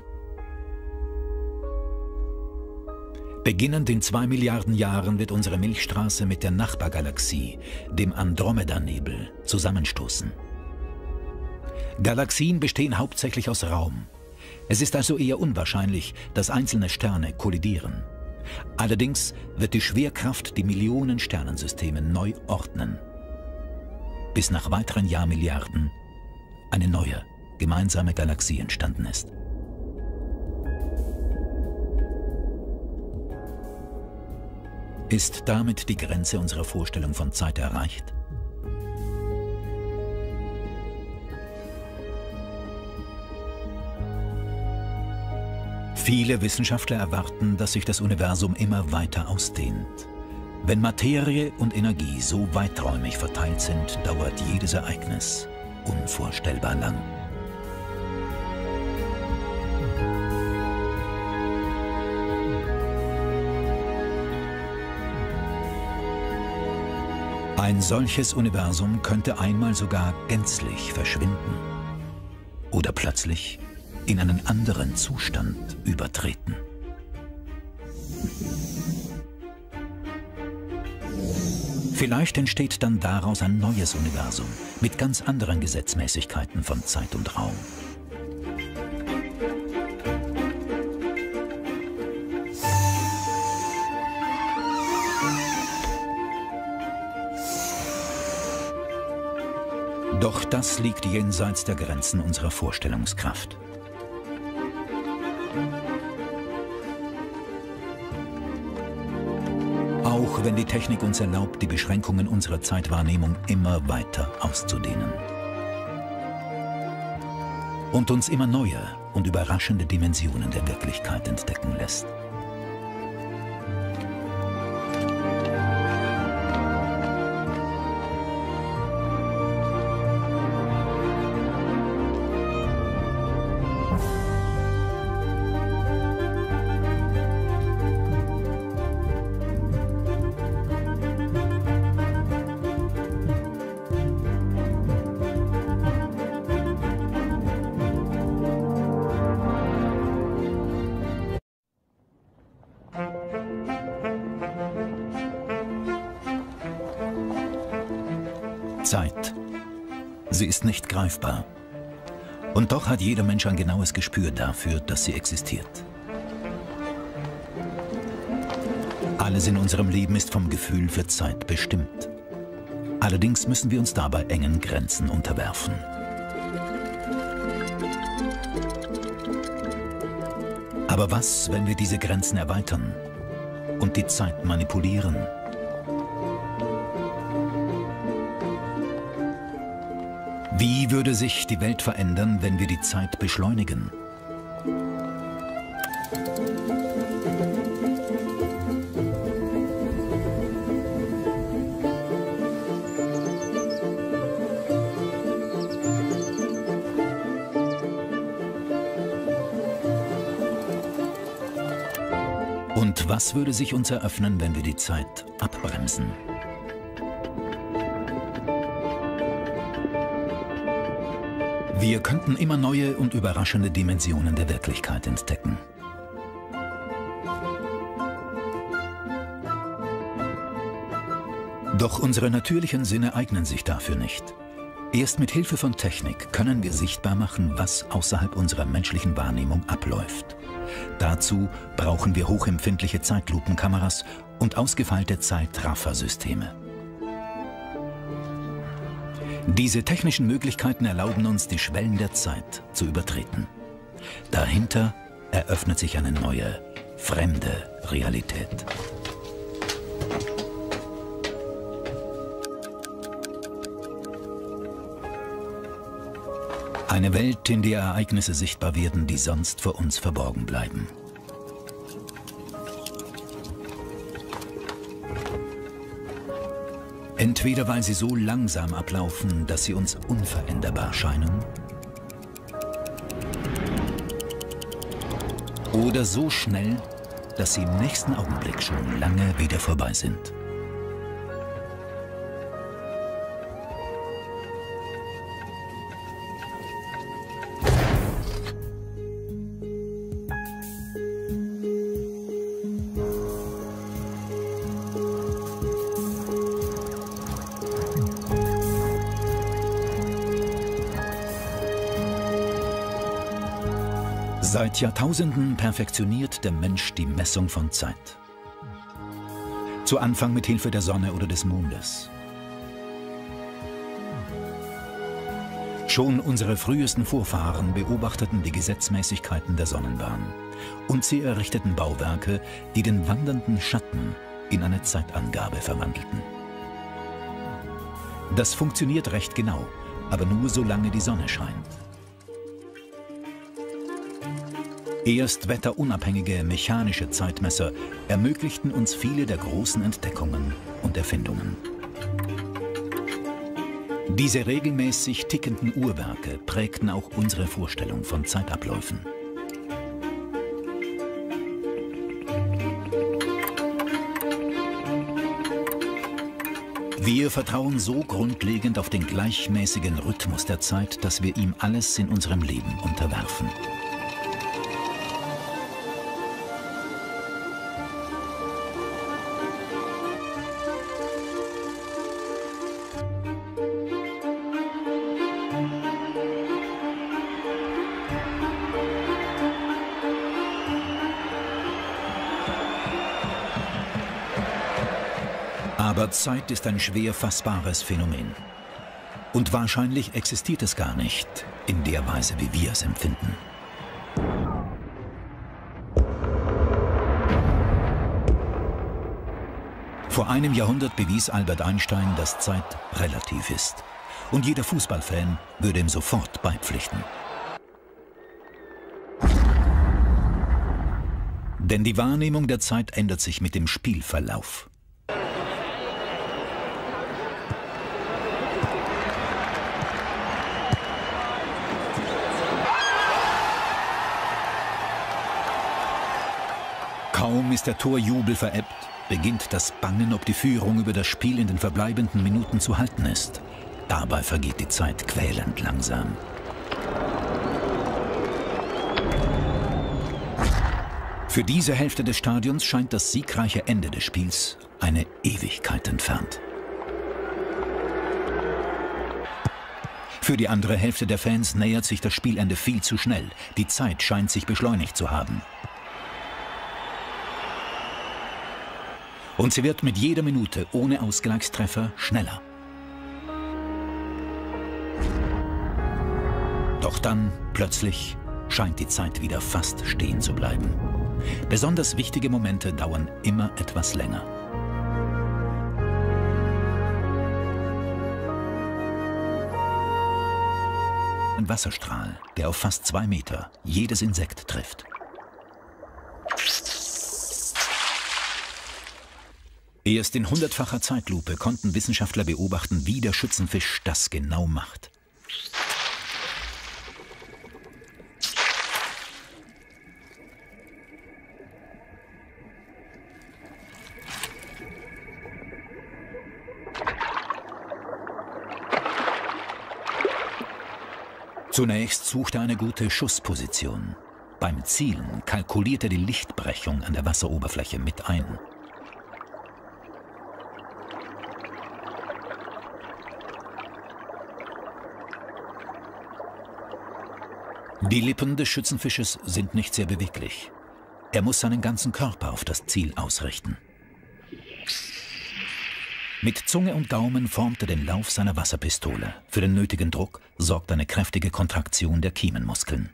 Beginnend in 2 Milliarden Jahren wird unsere Milchstraße mit der Nachbargalaxie, dem Andromeda-Nebel, zusammenstoßen. Galaxien bestehen hauptsächlich aus Raum. Es ist also eher unwahrscheinlich, dass einzelne Sterne kollidieren. Allerdings wird die Schwerkraft die Millionen Sternensysteme neu ordnen, bis nach weiteren Jahrmilliarden eine neue, gemeinsame Galaxie entstanden ist. Ist damit die Grenze unserer Vorstellung von Zeit erreicht? Viele Wissenschaftler erwarten, dass sich das Universum immer weiter ausdehnt. Wenn Materie und Energie so weiträumig verteilt sind, dauert jedes Ereignis unvorstellbar lang. Ein solches Universum könnte einmal sogar gänzlich verschwinden oder plötzlich in einen anderen Zustand übertreten. Vielleicht entsteht dann daraus ein neues Universum mit ganz anderen Gesetzmäßigkeiten von Zeit und Raum. Doch das liegt jenseits der Grenzen unserer Vorstellungskraft. Auch wenn die Technik uns erlaubt, die Beschränkungen unserer Zeitwahrnehmung immer weiter auszudehnen und uns immer neue und überraschende Dimensionen der Wirklichkeit entdecken lässt. Zeit. Sie ist nicht greifbar. Und doch hat jeder Mensch ein genaues Gespür dafür, dass sie existiert. Alles in unserem Leben ist vom Gefühl für Zeit bestimmt. Allerdings müssen wir uns dabei engen Grenzen unterwerfen. Aber was, wenn wir diese Grenzen erweitern und die Zeit manipulieren? Wie würde sich die Welt verändern, wenn wir die Zeit beschleunigen? Und was würde sich uns eröffnen, wenn wir die Zeit abbremsen? Wir könnten immer neue und überraschende Dimensionen der Wirklichkeit entdecken. Doch unsere natürlichen Sinne eignen sich dafür nicht. Erst mit Hilfe von Technik können wir sichtbar machen, was außerhalb unserer menschlichen Wahrnehmung abläuft. Dazu brauchen wir hochempfindliche Zeitlupenkameras und ausgefeilte Zeitraffersysteme. Diese technischen Möglichkeiten erlauben uns, die Schwellen der Zeit zu übertreten. Dahinter eröffnet sich eine neue, fremde Realität. Eine Welt, in der Ereignisse sichtbar werden, die sonst vor uns verborgen bleiben. Entweder weil sie so langsam ablaufen, dass sie uns unveränderbar scheinen, oder so schnell, dass sie im nächsten Augenblick schon lange wieder vorbei sind. Seit Jahrtausenden perfektioniert der Mensch die Messung von Zeit. Zu Anfang mit Hilfe der Sonne oder des Mondes. Schon unsere frühesten Vorfahren beobachteten die Gesetzmäßigkeiten der Sonnenbahn und sie errichteten Bauwerke, die den wandernden Schatten in eine Zeitangabe verwandelten. Das funktioniert recht genau, aber nur solange die Sonne scheint. Erst wetterunabhängige mechanische Zeitmesser ermöglichten uns viele der großen Entdeckungen und Erfindungen. Diese regelmäßig tickenden Uhrwerke prägten auch unsere Vorstellung von Zeitabläufen. Wir vertrauen so grundlegend auf den gleichmäßigen Rhythmus der Zeit, dass wir ihm alles in unserem Leben unterwerfen. Aber Zeit ist ein schwer fassbares Phänomen. Und wahrscheinlich existiert es gar nicht in der Weise, wie wir es empfinden. Vor einem Jahrhundert bewies Albert Einstein, dass Zeit relativ ist. Und jeder Fußballfan würde ihm sofort beipflichten. Denn die Wahrnehmung der Zeit ändert sich mit dem Spielverlauf. Kaum ist der Torjubel verebbt, beginnt das Bangen, ob die Führung über das Spiel in den verbleibenden Minuten zu halten ist. Dabei vergeht die Zeit quälend langsam. Für diese Hälfte des Stadions scheint das siegreiche Ende des Spiels eine Ewigkeit entfernt. Für die andere Hälfte der Fans nähert sich das Spielende viel zu schnell. Die Zeit scheint sich beschleunigt zu haben. Und sie wird mit jeder Minute ohne Ausgleichstreffer schneller. Doch dann, plötzlich, scheint die Zeit wieder fast stehen zu bleiben. Besonders wichtige Momente dauern immer etwas länger. Ein Wasserstrahl, der auf fast 2 Meter jedes Insekt trifft. Erst in 100-facher Zeitlupe konnten Wissenschaftler beobachten, wie der Schützenfisch das genau macht. Zunächst sucht er eine gute Schussposition. Beim Zielen kalkuliert er die Lichtbrechung an der Wasseroberfläche mit ein. Die Lippen des Schützenfisches sind nicht sehr beweglich. Er muss seinen ganzen Körper auf das Ziel ausrichten. Mit Zunge und Gaumen formt er den Lauf seiner Wasserpistole. Für den nötigen Druck sorgt eine kräftige Kontraktion der Kiemenmuskeln.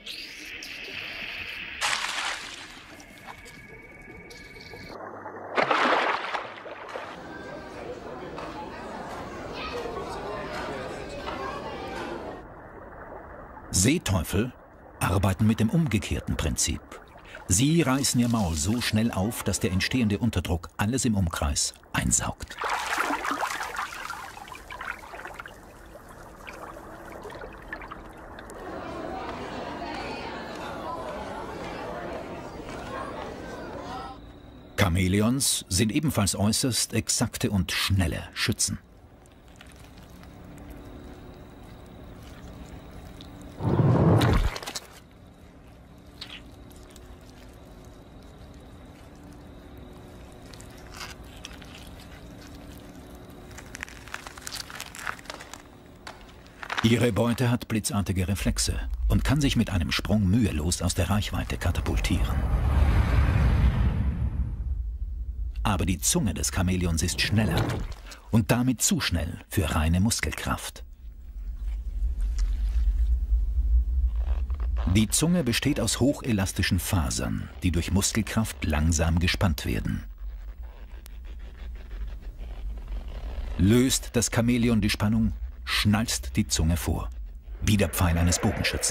Seeteufel arbeiten mit dem umgekehrten Prinzip. Sie reißen ihr Maul so schnell auf, dass der entstehende Unterdruck alles im Umkreis einsaugt. Chamäleons sind ebenfalls äußerst exakte und schnelle Schützen. Ihre Beute hat blitzartige Reflexe und kann sich mit einem Sprung mühelos aus der Reichweite katapultieren. Aber die Zunge des Chamäleons ist schneller und damit zu schnell für reine Muskelkraft. Die Zunge besteht aus hochelastischen Fasern, die durch Muskelkraft langsam gespannt werden. Löst das Chamäleon die Spannung, schnalzt die Zunge vor, wie der Pfeil eines Bogenschützen.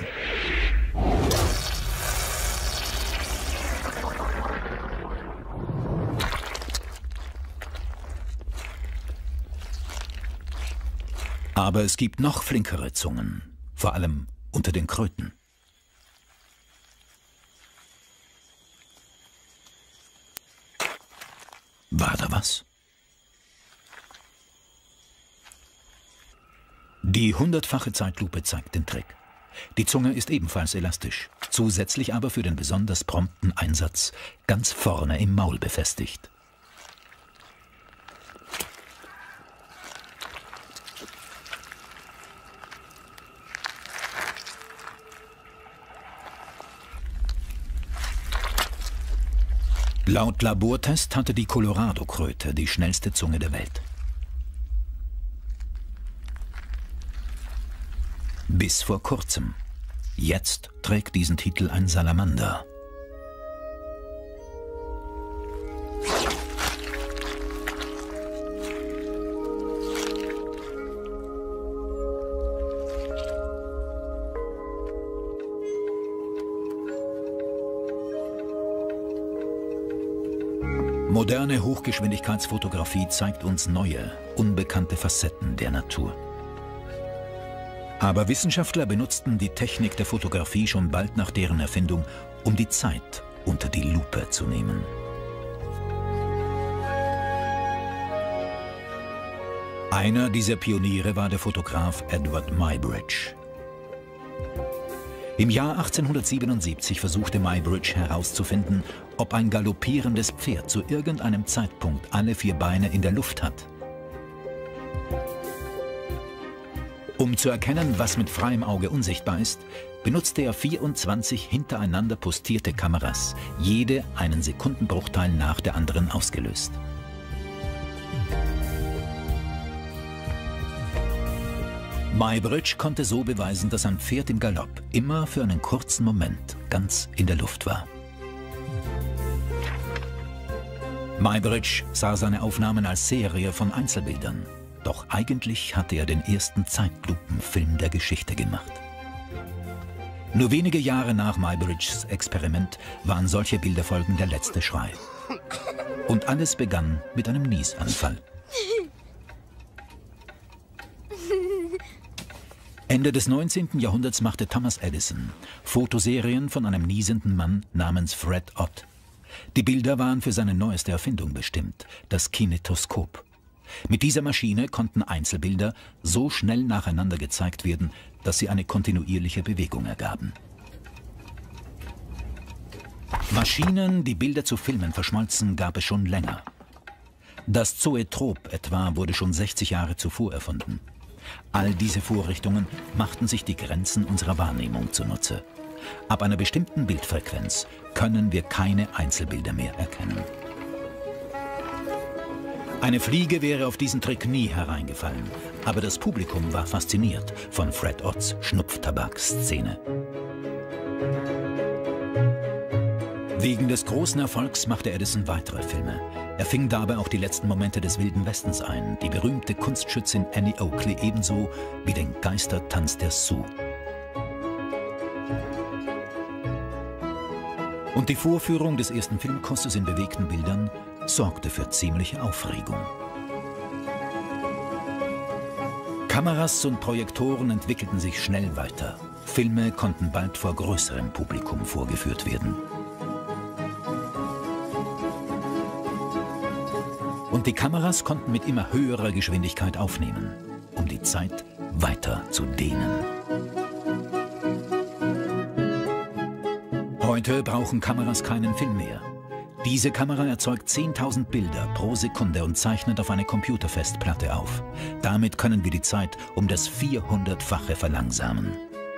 Aber es gibt noch flinkere Zungen, vor allem unter den Kröten. War da was? Die 100-fache Zeitlupe zeigt den Trick. Die Zunge ist ebenfalls elastisch, zusätzlich aber für den besonders prompten Einsatz ganz vorne im Maul befestigt. Laut Labortest hatte die Colorado-Kröte die schnellste Zunge der Welt. Bis vor kurzem. Jetzt trägt diesen Titel ein Salamander. Moderne Hochgeschwindigkeitsfotografie zeigt uns neue, unbekannte Facetten der Natur. Aber Wissenschaftler benutzten die Technik der Fotografie schon bald nach deren Erfindung, um die Zeit unter die Lupe zu nehmen. Einer dieser Pioniere war der Fotograf Edward Muybridge. Im Jahr 1877 versuchte Muybridge herauszufinden, ob ein galoppierendes Pferd zu irgendeinem Zeitpunkt alle 4 Beine in der Luft hat. Um zu erkennen, was mit freiem Auge unsichtbar ist, benutzte er 24 hintereinander postierte Kameras, jede einen Sekundenbruchteil nach der anderen ausgelöst. Muybridge konnte so beweisen, dass ein Pferd im Galopp immer für einen kurzen Moment ganz in der Luft war. Muybridge sah seine Aufnahmen als Serie von Einzelbildern. Doch eigentlich hatte er den ersten Zeitlupenfilm der Geschichte gemacht. Nur wenige Jahre nach Muybridges Experiment waren solche Bilderfolgen der letzte Schrei. Und alles begann mit einem Niesanfall. Ende des 19. Jahrhunderts machte Thomas Edison Fotoserien von einem niesenden Mann namens Fred Ott. Die Bilder waren für seine neueste Erfindung bestimmt, das Kinetoskop. Mit dieser Maschine konnten Einzelbilder so schnell nacheinander gezeigt werden, dass sie eine kontinuierliche Bewegung ergaben. Maschinen, die Bilder zu Filmen verschmolzen, gab es schon länger. Das Zoetrop etwa wurde schon 60 Jahre zuvor erfunden. All diese Vorrichtungen machten sich die Grenzen unserer Wahrnehmung zunutze. Ab einer bestimmten Bildfrequenz können wir keine Einzelbilder mehr erkennen. Eine Fliege wäre auf diesen Trick nie hereingefallen, aber das Publikum war fasziniert von Fred Otts Schnupftabak-Szene. Wegen des großen Erfolgs machte Edison weitere Filme. Er fing dabei auch die letzten Momente des Wilden Westens ein, die berühmte Kunstschützin Annie Oakley ebenso wie den Geistertanz der Sioux. Und die Vorführung des ersten Filmkurses in bewegten Bildern sorgte für ziemliche Aufregung. Kameras und Projektoren entwickelten sich schnell weiter. Filme konnten bald vor größerem Publikum vorgeführt werden. Und die Kameras konnten mit immer höherer Geschwindigkeit aufnehmen, um die Zeit weiter zu dehnen. Heute brauchen Kameras keinen Film mehr. Diese Kamera erzeugt 10.000 Bilder pro Sekunde und zeichnet auf eine Computerfestplatte auf. Damit können wir die Zeit um das 400-fache verlangsamen.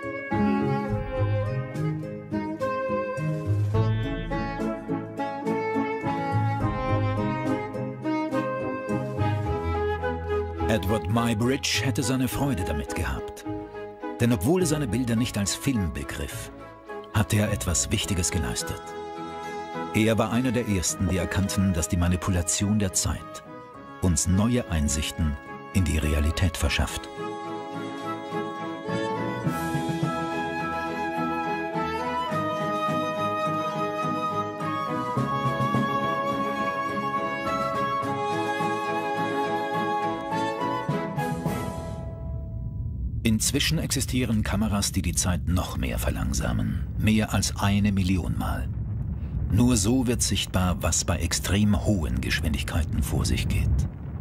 Edward Muybridge hätte seine Freude damit gehabt. Denn obwohl er seine Bilder nicht als Film begriff, hatte er etwas Wichtiges geleistet. Er war einer der Ersten, die erkannten, dass die Manipulation der Zeit uns neue Einsichten in die Realität verschafft. Inzwischen existieren Kameras, die die Zeit noch mehr verlangsamen, mehr als 1 Million Mal. Nur so wird sichtbar, was bei extrem hohen Geschwindigkeiten vor sich geht.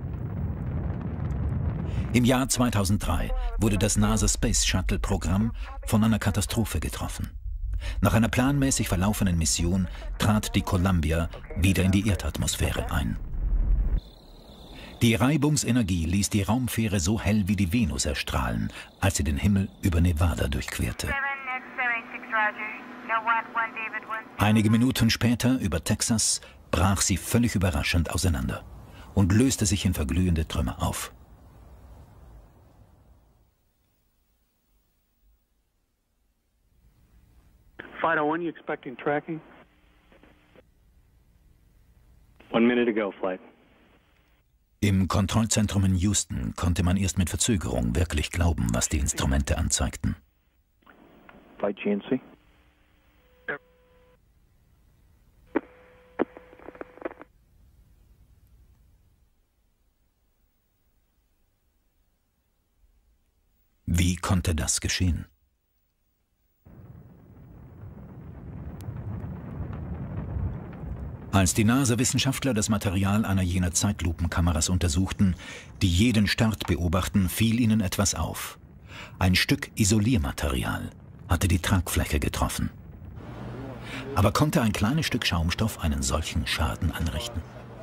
Im Jahr 2003 wurde das NASA Space Shuttle Programm von einer Katastrophe getroffen. Nach einer planmäßig verlaufenden Mission trat die Columbia wieder in die Erdatmosphäre ein. Die Reibungsenergie ließ die Raumfähre so hell wie die Venus erstrahlen, als sie den Himmel über Nevada durchquerte. Einige Minuten später, über Texas, brach sie völlig überraschend auseinander und löste sich in verglühende Trümmer auf. Fido, when are you expecting tracking? 1 minute to go, flight. Im Kontrollzentrum in Houston konnte man erst mit Verzögerung wirklich glauben, was die Instrumente anzeigten. Flight GNC. Wie konnte das geschehen? Als die NASA-Wissenschaftler das Material einer jener Zeitlupenkameras untersuchten, die jeden Start beobachten, fiel ihnen etwas auf. Ein Stück Isoliermaterial hatte die Tragfläche getroffen. Aber konnte ein kleines Stück Schaumstoff einen solchen Schaden anrichten?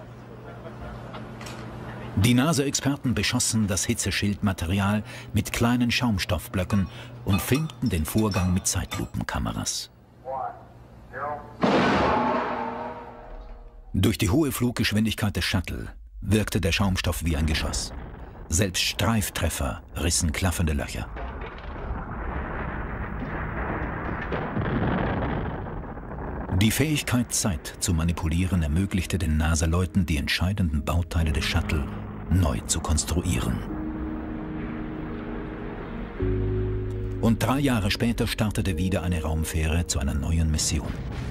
Die NASA-Experten beschossen das Hitzeschildmaterial mit kleinen Schaumstoffblöcken und filmten den Vorgang mit Zeitlupenkameras. Durch die hohe Fluggeschwindigkeit des Shuttle wirkte der Schaumstoff wie ein Geschoss. Selbst Streiftreffer rissen klaffende Löcher. Die Fähigkeit, Zeit zu manipulieren, ermöglichte den NASA-Leuten, die entscheidenden Bauteile des Shuttle neu zu konstruieren. Und 3 Jahre später startete wieder eine Raumfähre zu einer neuen Mission.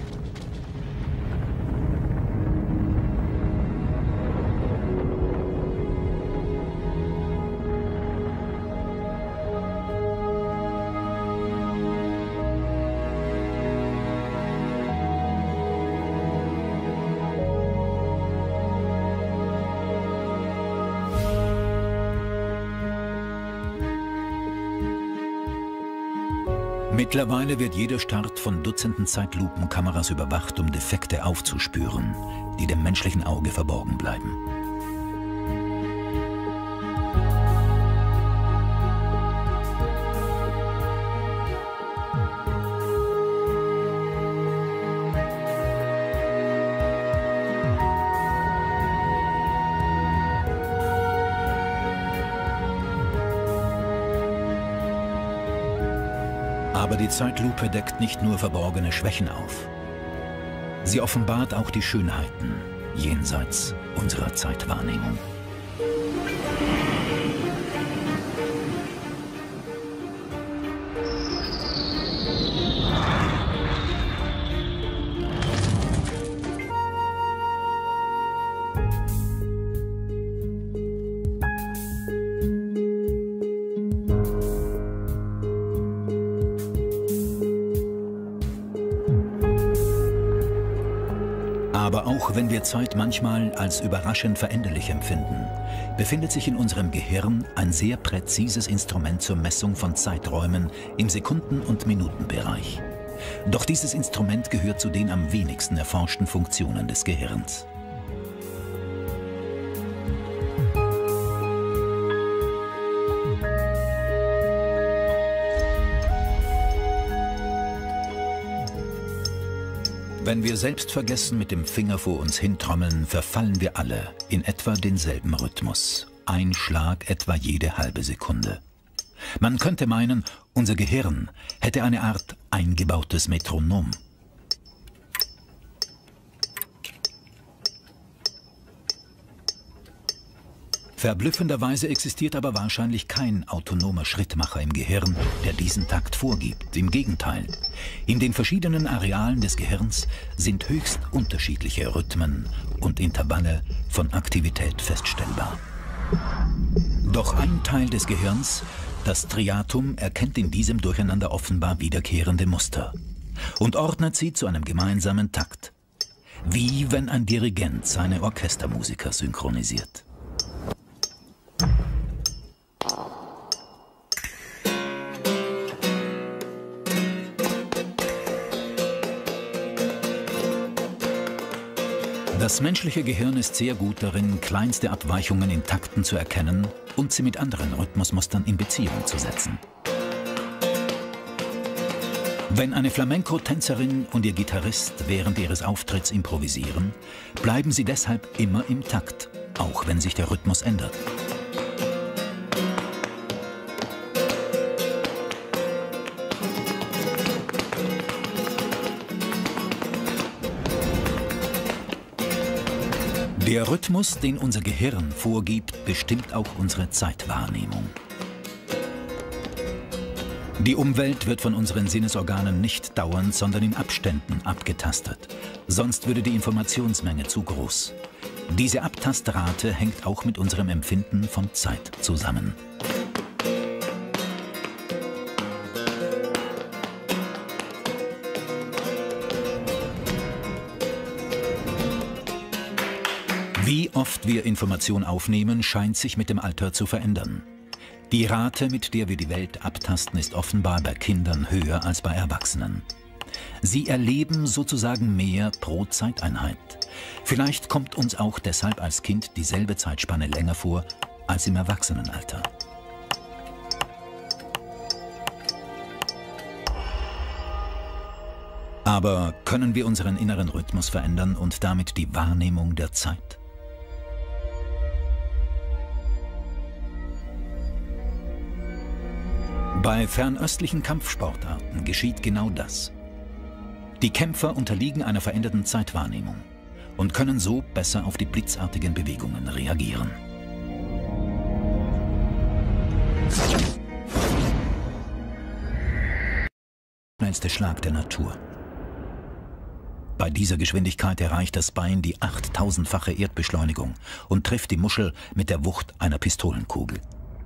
Mittlerweile wird jeder Start von Dutzenden Zeitlupenkameras überwacht, um Defekte aufzuspüren, die dem menschlichen Auge verborgen bleiben. Aber die Zeitlupe deckt nicht nur verborgene Schwächen auf. Sie offenbart auch die Schönheiten jenseits unserer Zeitwahrnehmung. Aber auch wenn wir Zeit manchmal als überraschend veränderlich empfinden, befindet sich in unserem Gehirn ein sehr präzises Instrument zur Messung von Zeiträumen im Sekunden- und Minutenbereich. Doch dieses Instrument gehört zu den am wenigsten erforschten Funktionen des Gehirns. Wenn wir selbstvergessen mit dem Finger vor uns hintrommeln, verfallen wir alle in etwa denselben Rhythmus. Ein Schlag etwa jede halbe Sekunde. Man könnte meinen, unser Gehirn hätte eine Art eingebautes Metronom. Verblüffenderweise existiert aber wahrscheinlich kein autonomer Schrittmacher im Gehirn, der diesen Takt vorgibt. Im Gegenteil, in den verschiedenen Arealen des Gehirns sind höchst unterschiedliche Rhythmen und Intervalle von Aktivität feststellbar. Doch ein Teil des Gehirns, das Striatum, erkennt in diesem Durcheinander offenbar wiederkehrende Muster und ordnet sie zu einem gemeinsamen Takt. Wie wenn ein Dirigent seine Orchestermusiker synchronisiert. Das menschliche Gehirn ist sehr gut darin, kleinste Abweichungen in Takten zu erkennen und sie mit anderen Rhythmusmustern in Beziehung zu setzen. Wenn eine Flamenco-Tänzerin und ihr Gitarrist während ihres Auftritts improvisieren, bleiben sie deshalb immer im Takt, auch wenn sich der Rhythmus ändert. Der Rhythmus, den unser Gehirn vorgibt, bestimmt auch unsere Zeitwahrnehmung. Die Umwelt wird von unseren Sinnesorganen nicht dauernd, sondern in Abständen abgetastet. Sonst würde die Informationsmenge zu groß. Diese Abtastrate hängt auch mit unserem Empfinden von Zeit zusammen. Wie oft wir Information aufnehmen, scheint sich mit dem Alter zu verändern. Die Rate, mit der wir die Welt abtasten, ist offenbar bei Kindern höher als bei Erwachsenen. Sie erleben sozusagen mehr pro Zeiteinheit. Vielleicht kommt uns auch deshalb als Kind dieselbe Zeitspanne länger vor als im Erwachsenenalter. Aber können wir unseren inneren Rhythmus verändern und damit die Wahrnehmung der Zeit? Bei fernöstlichen Kampfsportarten geschieht genau das. Die Kämpfer unterliegen einer veränderten Zeitwahrnehmung und können so besser auf die blitzartigen Bewegungen reagieren. Schnellste Schlag der Natur. Bei dieser Geschwindigkeit erreicht das Bein die 8000-fache Erdbeschleunigung und trifft die Muschel mit der Wucht einer Pistolenkugel.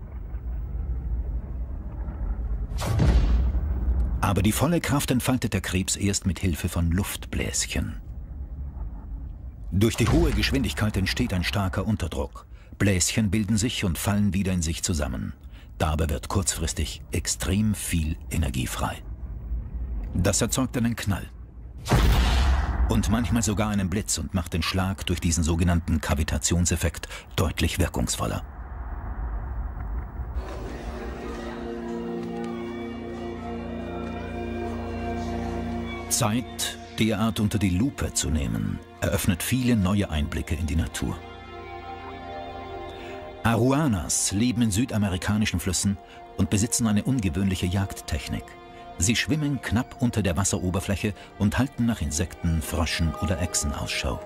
Aber die volle Kraft entfaltet der Krebs erst mit Hilfe von Luftbläschen. Durch die hohe Geschwindigkeit entsteht ein starker Unterdruck. Bläschen bilden sich und fallen wieder in sich zusammen. Dabei wird kurzfristig extrem viel Energie frei. Das erzeugt einen Knall. Und manchmal sogar einen Blitz und macht den Schlag durch diesen sogenannten Kavitationseffekt deutlich wirkungsvoller. Zeit derart unter die Lupe zu nehmen, eröffnet viele neue Einblicke in die Natur. Aruanas leben in südamerikanischen Flüssen und besitzen eine ungewöhnliche Jagdtechnik. Sie schwimmen knapp unter der Wasseroberfläche und halten nach Insekten, Fröschen oder Echsen Ausschau.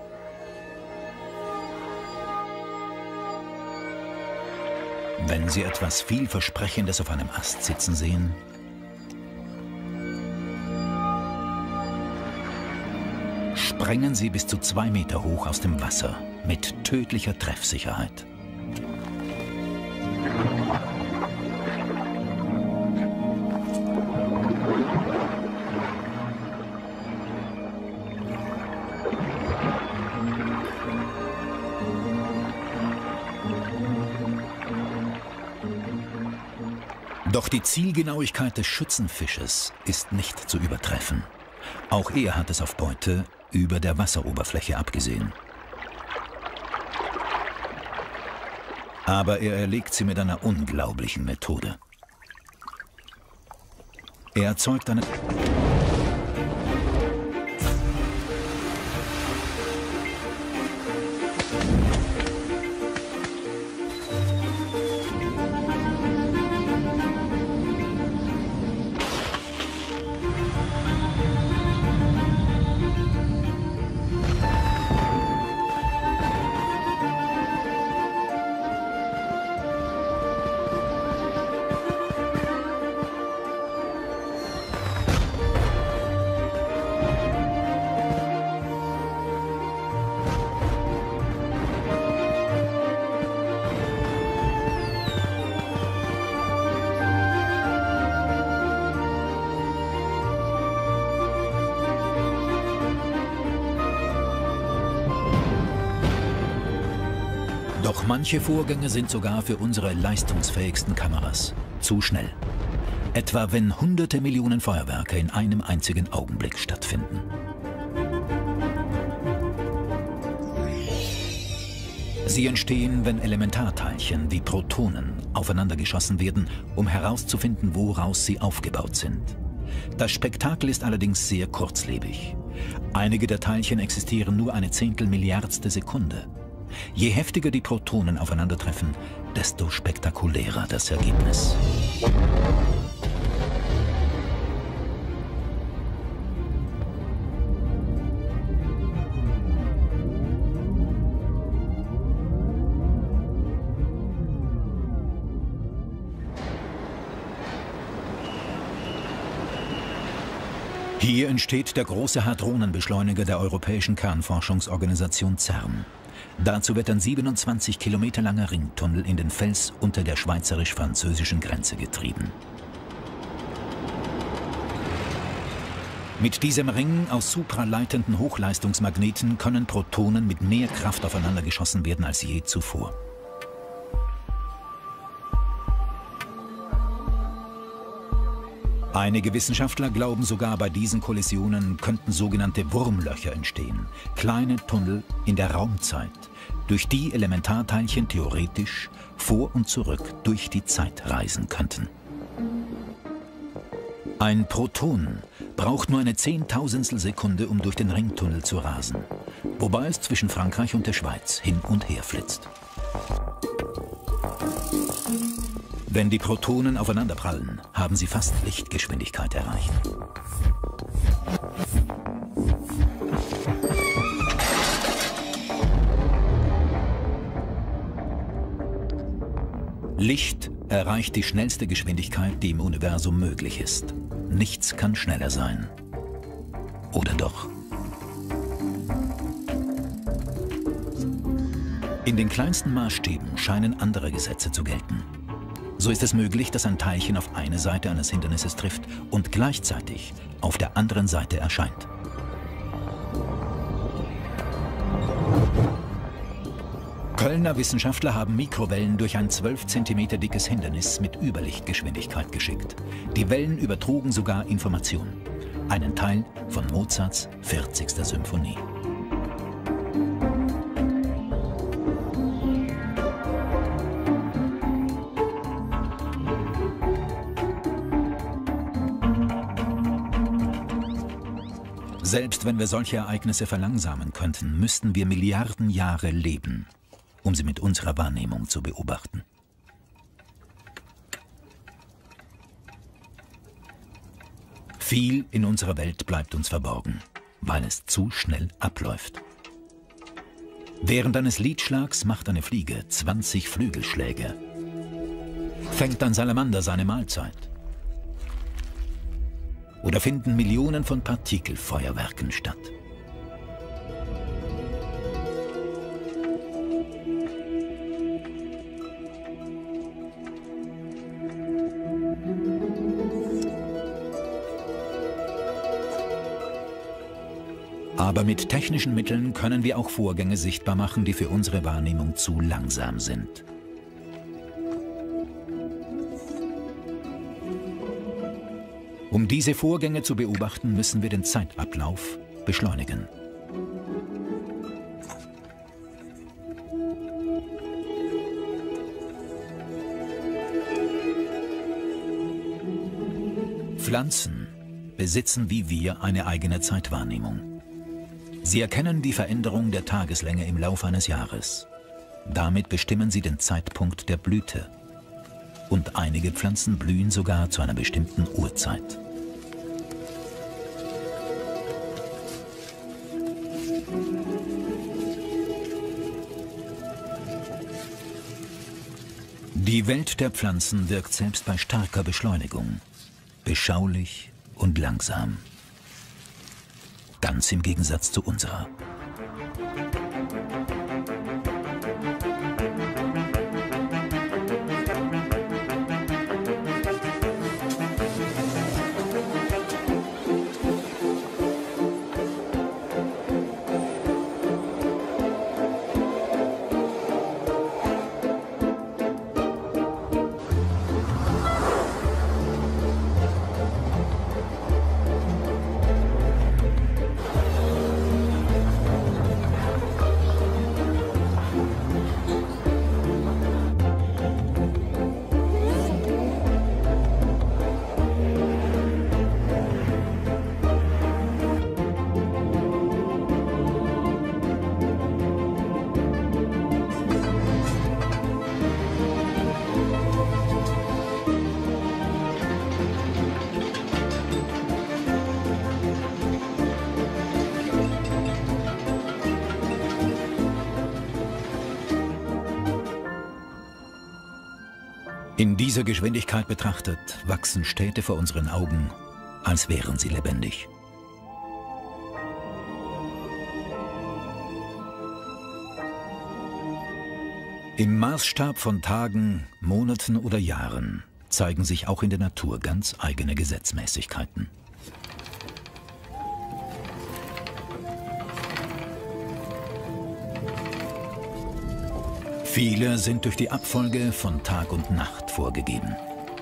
Wenn Sie etwas Vielversprechendes auf einem Ast sitzen sehen, sprengen sie bis zu 2 Meter hoch aus dem Wasser mit tödlicher Treffsicherheit. Doch die Zielgenauigkeit des Schützenfisches ist nicht zu übertreffen. Auch er hat es auf Beute über der Wasseroberfläche abgesehen. Aber er erlegt sie mit einer unglaublichen Methode. Er erzeugt eine... Doch manche Vorgänge sind sogar für unsere leistungsfähigsten Kameras zu schnell. Etwa wenn hunderte Millionen Feuerwerke in einem einzigen Augenblick stattfinden. Sie entstehen, wenn Elementarteilchen wie Protonen aufeinander geschossen werden, um herauszufinden, woraus sie aufgebaut sind. Das Spektakel ist allerdings sehr kurzlebig. Einige der Teilchen existieren nur eine Zehntelmilliardstel Sekunde. Je heftiger die Protonen aufeinandertreffen, desto spektakulärer das Ergebnis. Hier entsteht der große Hadronenbeschleuniger der Europäischen Kernforschungsorganisation CERN. Dazu wird ein 27 Kilometer langer Ringtunnel in den Fels unter der schweizerisch-französischen Grenze getrieben. Mit diesem Ring aus supraleitenden Hochleistungsmagneten können Protonen mit mehr Kraft aufeinander geschossen werden als je zuvor. Einige Wissenschaftler glauben sogar, bei diesen Kollisionen könnten sogenannte Wurmlöcher entstehen, kleine Tunnel in der Raumzeit, durch die Elementarteilchen theoretisch vor und zurück durch die Zeit reisen könnten. Ein Proton braucht nur eine Zehntausendstel Sekunde, um durch den Ringtunnel zu rasen, wobei es zwischen Frankreich und der Schweiz hin und her flitzt. Wenn die Protonen aufeinanderprallen, haben sie fast Lichtgeschwindigkeit erreicht. Licht erreicht die schnellste Geschwindigkeit, die im Universum möglich ist. Nichts kann schneller sein. Oder doch? In den kleinsten Maßstäben scheinen andere Gesetze zu gelten. So ist es möglich, dass ein Teilchen auf eine Seite eines Hindernisses trifft und gleichzeitig auf der anderen Seite erscheint. Kölner Wissenschaftler haben Mikrowellen durch ein 12 cm dickes Hindernis mit Überlichtgeschwindigkeit geschickt. Die Wellen übertrugen sogar Informationen. Einen Teil von Mozarts 40. Symphonie. Selbst wenn wir solche Ereignisse verlangsamen könnten, müssten wir Milliarden Jahre leben, um sie mit unserer Wahrnehmung zu beobachten. Viel in unserer Welt bleibt uns verborgen, weil es zu schnell abläuft. Während eines Lidschlags macht eine Fliege 20 Flügelschläge. Fängt ein Salamander seine Mahlzeit? Oder finden Millionen von Partikelfeuerwerken statt? Aber mit technischen Mitteln können wir auch Vorgänge sichtbar machen, die für unsere Wahrnehmung zu langsam sind. Um diese Vorgänge zu beobachten, müssen wir den Zeitablauf beschleunigen. Pflanzen besitzen wie wir eine eigene Zeitwahrnehmung. Sie erkennen die Veränderung der Tageslänge im Lauf eines Jahres. Damit bestimmen sie den Zeitpunkt der Blüte. Und einige Pflanzen blühen sogar zu einer bestimmten Uhrzeit. Die Welt der Pflanzen wirkt selbst bei starker Beschleunigung. Beschaulich und langsam. Ganz im Gegensatz zu unserer. In dieser Geschwindigkeit betrachtet, wachsen Städte vor unseren Augen, als wären sie lebendig. Im Maßstab von Tagen, Monaten oder Jahren zeigen sich auch in der Natur ganz eigene Gesetzmäßigkeiten. Viele sind durch die Abfolge von Tag und Nacht vorgegeben.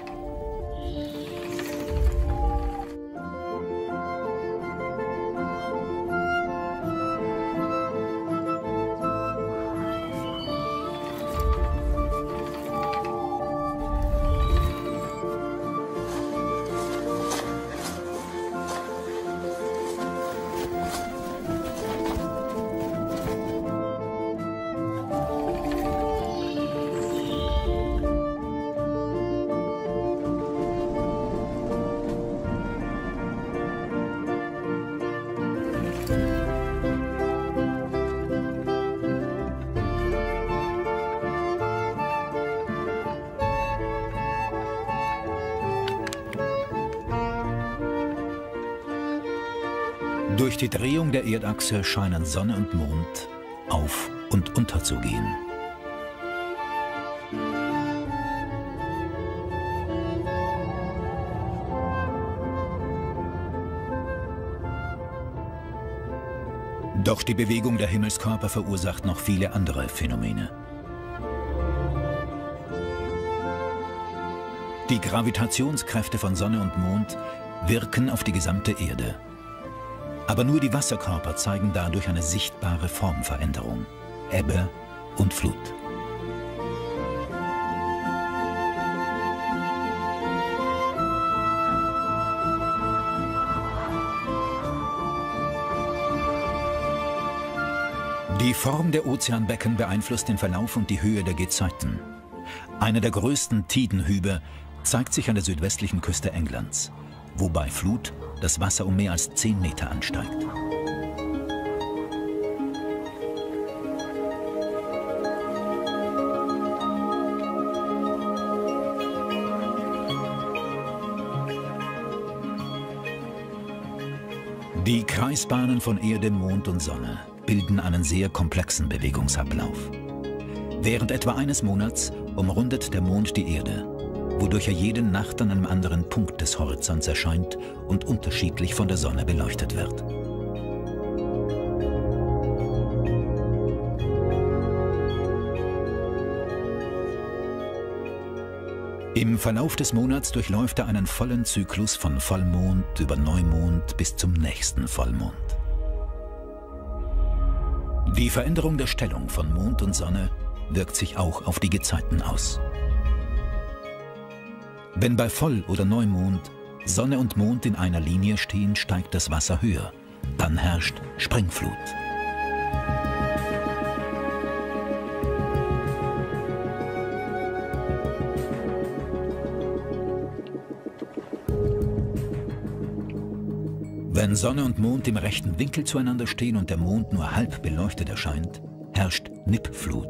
Durch die Drehung der Erdachse scheinen Sonne und Mond auf und unter zu gehen. Doch die Bewegung der Himmelskörper verursacht noch viele andere Phänomene. Die Gravitationskräfte von Sonne und Mond wirken auf die gesamte Erde. Aber nur die Wasserkörper zeigen dadurch eine sichtbare Formveränderung, Ebbe und Flut. Die Form der Ozeanbecken beeinflusst den Verlauf und die Höhe der Gezeiten. Einer der größten Tidenhübe zeigt sich an der südwestlichen Küste Englands, wobei Flut das Wasser um mehr als 10 Meter ansteigt. Die Kreisbahnen von Erde, Mond und Sonne bilden einen sehr komplexen Bewegungsablauf. Während etwa eines Monats umrundet der Mond die Erde, wodurch er jede Nacht an einem anderen Punkt des Horizonts erscheint und unterschiedlich von der Sonne beleuchtet wird. Im Verlauf des Monats durchläuft er einen vollen Zyklus von Vollmond über Neumond bis zum nächsten Vollmond. Die Veränderung der Stellung von Mond und Sonne wirkt sich auch auf die Gezeiten aus. Wenn bei Voll- oder Neumond Sonne und Mond in einer Linie stehen, steigt das Wasser höher. Dann herrscht Springflut. Wenn Sonne und Mond im rechten Winkel zueinander stehen und der Mond nur halb beleuchtet erscheint, herrscht Nippflut.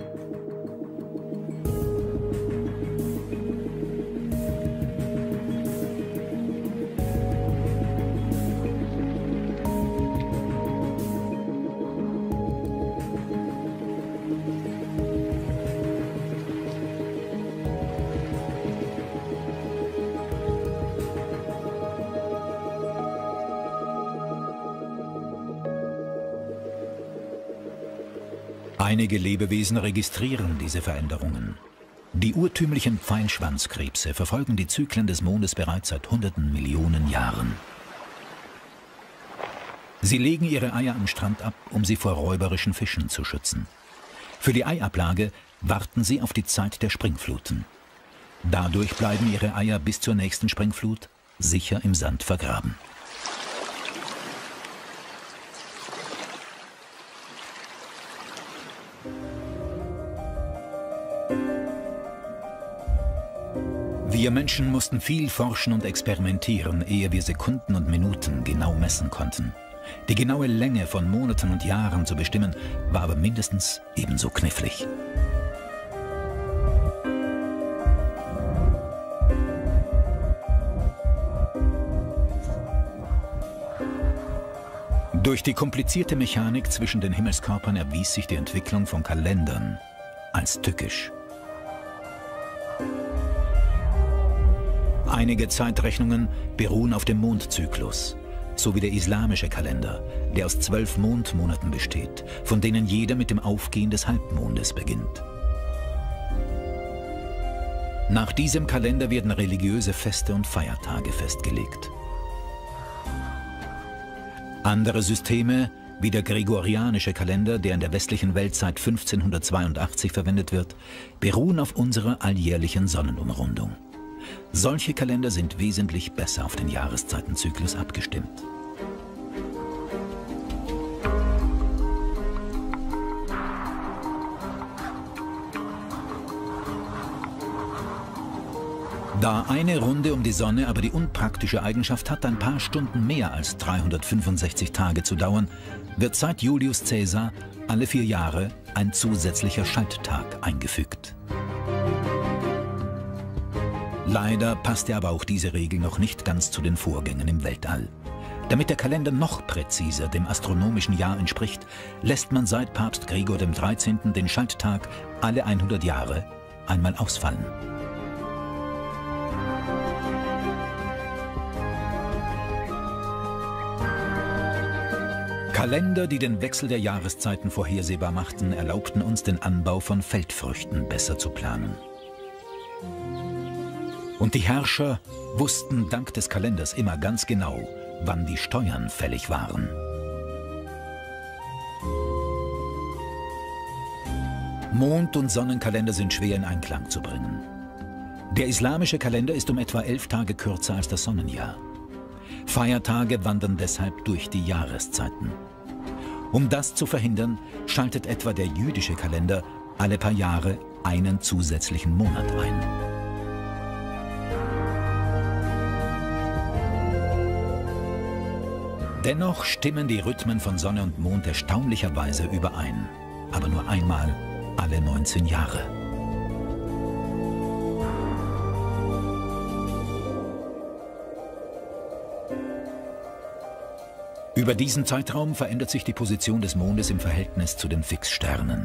Einige Lebewesen registrieren diese Veränderungen. Die urtümlichen Pfeilschwanzkrebse verfolgen die Zyklen des Mondes bereits seit hunderten Millionen Jahren. Sie legen ihre Eier am Strand ab, um sie vor räuberischen Fischen zu schützen. Für die Eiablage warten sie auf die Zeit der Springfluten. Dadurch bleiben ihre Eier bis zur nächsten Springflut sicher im Sand vergraben. Wir Menschen mussten viel forschen und experimentieren, ehe wir Sekunden und Minuten genau messen konnten. Die genaue Länge von Monaten und Jahren zu bestimmen, war aber mindestens ebenso knifflig. Durch die komplizierte Mechanik zwischen den Himmelskörpern erwies sich die Entwicklung von Kalendern als tückisch. Einige Zeitrechnungen beruhen auf dem Mondzyklus, so wie der islamische Kalender, der aus 12 Mondmonaten besteht, von denen jeder mit dem Aufgehen des Halbmondes beginnt. Nach diesem Kalender werden religiöse Feste und Feiertage festgelegt. Andere Systeme, wie der gregorianische Kalender, der in der westlichen Welt seit 1582 verwendet wird, beruhen auf unserer alljährlichen Sonnenumrundung. Solche Kalender sind wesentlich besser auf den Jahreszeitenzyklus abgestimmt. Da eine Runde um die Sonne aber die unpraktische Eigenschaft hat, ein paar Stunden mehr als 365 Tage zu dauern, wird seit Julius Caesar alle 4 Jahre ein zusätzlicher Schalttag eingefügt. Leider passte aber auch diese Regel noch nicht ganz zu den Vorgängen im Weltall. Damit der Kalender noch präziser dem astronomischen Jahr entspricht, lässt man seit Papst Gregor XIII. Den Schalttag alle 100 Jahre einmal ausfallen. Kalender, die den Wechsel der Jahreszeiten vorhersehbar machten, erlaubten uns den Anbau von Feldfrüchten besser zu planen. Und die Herrscher wussten dank des Kalenders immer ganz genau, wann die Steuern fällig waren. Mond- und Sonnenkalender sind schwer in Einklang zu bringen. Der islamische Kalender ist um etwa 11 Tage kürzer als das Sonnenjahr. Feiertage wandern deshalb durch die Jahreszeiten. Um das zu verhindern, schaltet etwa der jüdische Kalender alle paar Jahre einen zusätzlichen Monat ein. Dennoch stimmen die Rhythmen von Sonne und Mond erstaunlicherweise überein. Aber nur einmal alle 19 Jahre. Über diesen Zeitraum verändert sich die Position des Mondes im Verhältnis zu den Fixsternen.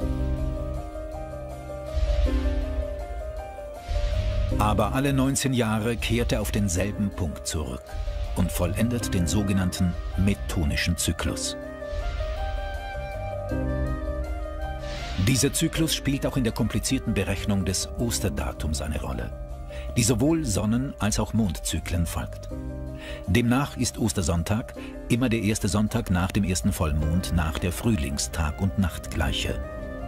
Aber alle 19 Jahre kehrt er auf denselben Punkt zurück und vollendet den sogenannten mettonischen Zyklus. Dieser Zyklus spielt auch in der komplizierten Berechnung des Osterdatums eine Rolle, die sowohl Sonnen- als auch Mondzyklen folgt. Demnach ist Ostersonntag immer der erste Sonntag nach dem ersten Vollmond nach der Frühlingstag- und Nachtgleiche.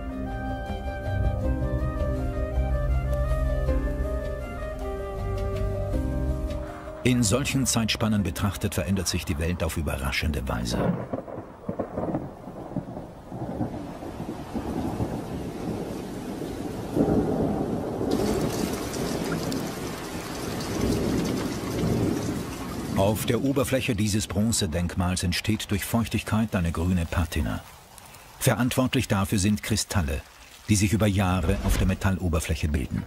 In solchen Zeitspannen betrachtet verändert sich die Welt auf überraschende Weise. Auf der Oberfläche dieses Bronzedenkmals entsteht durch Feuchtigkeit eine grüne Patina. Verantwortlich dafür sind Kristalle, die sich über Jahre auf der Metalloberfläche bilden.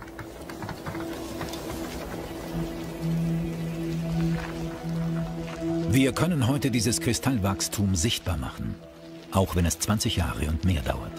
Wir können heute dieses Kristallwachstum sichtbar machen, auch wenn es 20 Jahre und mehr dauert.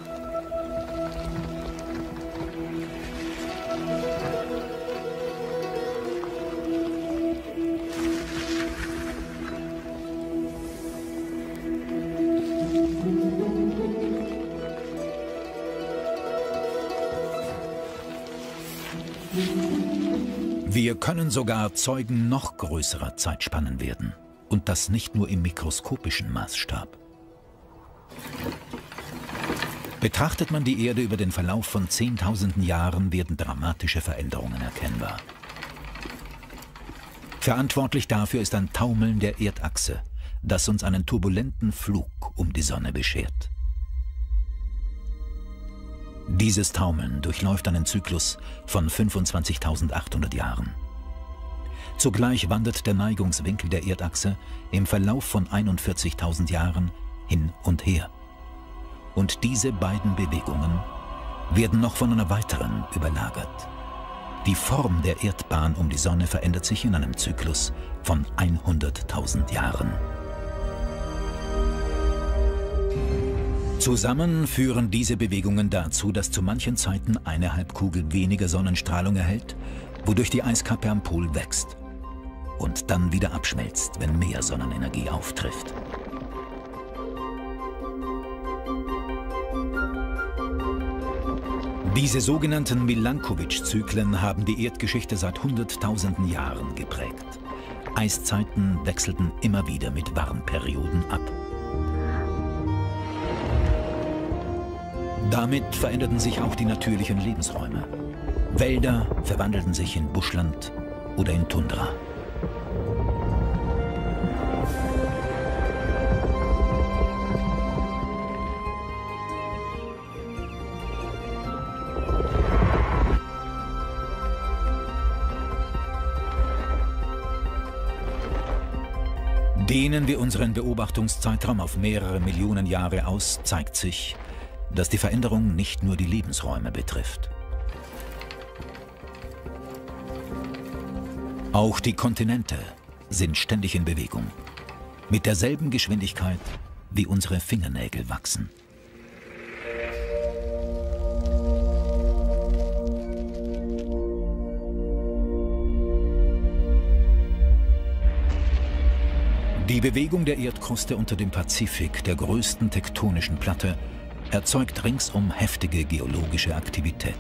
Wir können sogar Zeugen noch größerer Zeitspannen werden. Und das nicht nur im mikroskopischen Maßstab. Betrachtet man die Erde über den Verlauf von Zehntausenden Jahren, werden dramatische Veränderungen erkennbar. Verantwortlich dafür ist ein Taumeln der Erdachse, das uns einen turbulenten Flug um die Sonne beschert. Dieses Taumeln durchläuft einen Zyklus von 25.800 Jahren. Zugleich wandert der Neigungswinkel der Erdachse im Verlauf von 41.000 Jahren hin und her. Und diese beiden Bewegungen werden noch von einer weiteren überlagert. Die Form der Erdbahn um die Sonne verändert sich in einem Zyklus von 100.000 Jahren. Zusammen führen diese Bewegungen dazu, dass zu manchen Zeiten eine Halbkugel weniger Sonnenstrahlung erhält, wodurch die Eiskappe am Pol wächst und dann wieder abschmelzt, wenn mehr Sonnenenergie auftrifft. Diese sogenannten Milankovitch-Zyklen haben die Erdgeschichte seit hunderttausenden Jahren geprägt. Eiszeiten wechselten immer wieder mit Warmperioden ab. Damit veränderten sich auch die natürlichen Lebensräume. Wälder verwandelten sich in Buschland oder in Tundra. Dehnen wir unseren Beobachtungszeitraum auf mehrere Millionen Jahre aus, zeigt sich, dass die Veränderung nicht nur die Lebensräume betrifft. Auch die Kontinente sind ständig in Bewegung, mit derselben Geschwindigkeit, wie unsere Fingernägel wachsen. Die Bewegung der Erdkruste unter dem Pazifik, der größten tektonischen Platte, erzeugt ringsum heftige geologische Aktivität.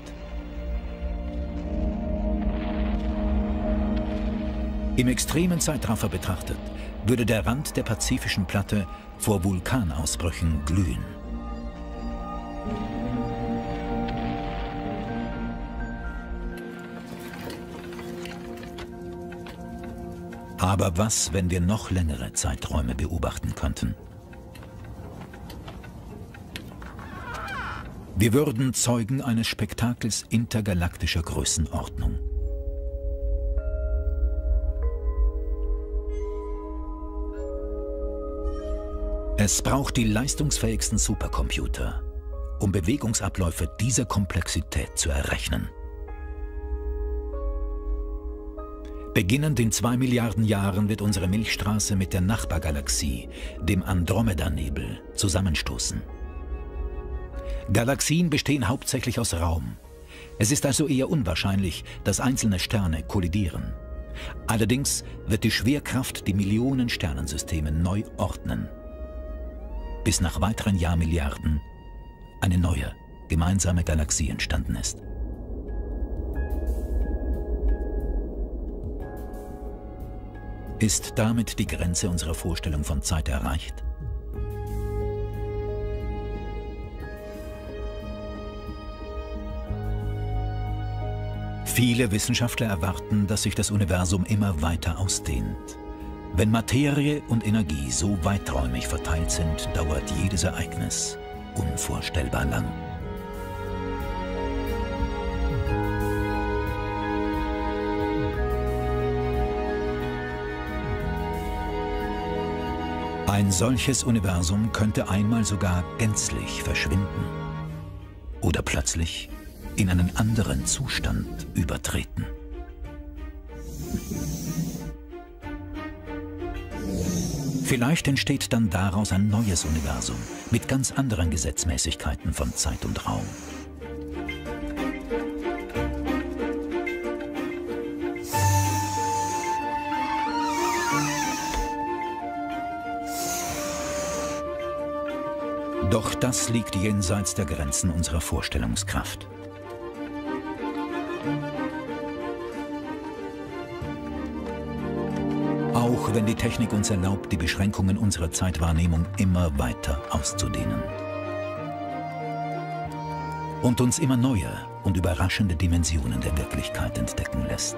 Im extremen Zeitraffer betrachtet, würde der Rand der pazifischen Platte vor Vulkanausbrüchen glühen. Aber was, wenn wir noch längere Zeiträume beobachten könnten? Wir würden Zeugen eines Spektakels intergalaktischer Größenordnung. Es braucht die leistungsfähigsten Supercomputer, um Bewegungsabläufe dieser Komplexität zu errechnen. Beginnend in 2 Milliarden Jahren wird unsere Milchstraße mit der Nachbargalaxie, dem Andromeda-Nebel, zusammenstoßen. Galaxien bestehen hauptsächlich aus Raum. Es ist also eher unwahrscheinlich, dass einzelne Sterne kollidieren. Allerdings wird die Schwerkraft die Millionen Sternensysteme neu ordnen, bis nach weiteren Jahrmilliarden eine neue, gemeinsame Galaxie entstanden ist. Ist damit die Grenze unserer Vorstellung von Zeit erreicht? Viele Wissenschaftler erwarten, dass sich das Universum immer weiter ausdehnt. Wenn Materie und Energie so weiträumig verteilt sind, dauert jedes Ereignis unvorstellbar lang. Ein solches Universum könnte einmal sogar gänzlich verschwinden oder plötzlich in einen anderen Zustand übertreten. Vielleicht entsteht dann daraus ein neues Universum mit ganz anderen Gesetzmäßigkeiten von Zeit und Raum. Doch das liegt jenseits der Grenzen unserer Vorstellungskraft. Auch wenn die Technik uns erlaubt, die Beschränkungen unserer Zeitwahrnehmung immer weiter auszudehnen und uns immer neue und überraschende Dimensionen der Wirklichkeit entdecken lässt.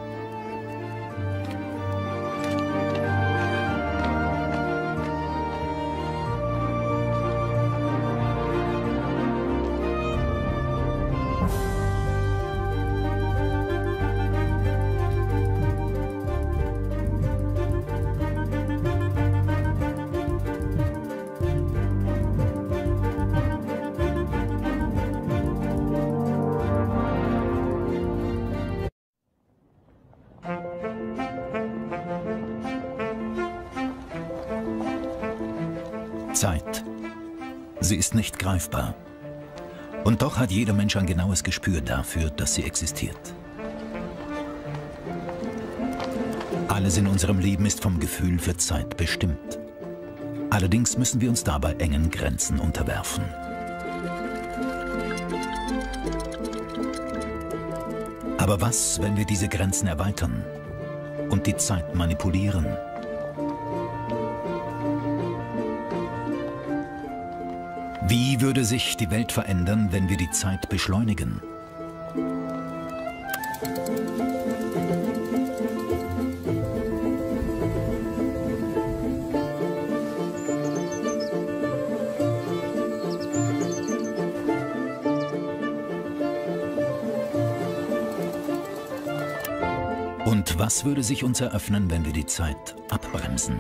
Zeit. Sie ist nicht greifbar. Und doch hat jeder Mensch ein genaues Gespür dafür, dass sie existiert. Alles in unserem Leben ist vom Gefühl für Zeit bestimmt. Allerdings müssen wir uns dabei engen Grenzen unterwerfen. Aber was, wenn wir diese Grenzen erweitern und die Zeit manipulieren? Wie würde sich die Welt verändern, wenn wir die Zeit beschleunigen? Und was würde sich uns eröffnen, wenn wir die Zeit abbremsen?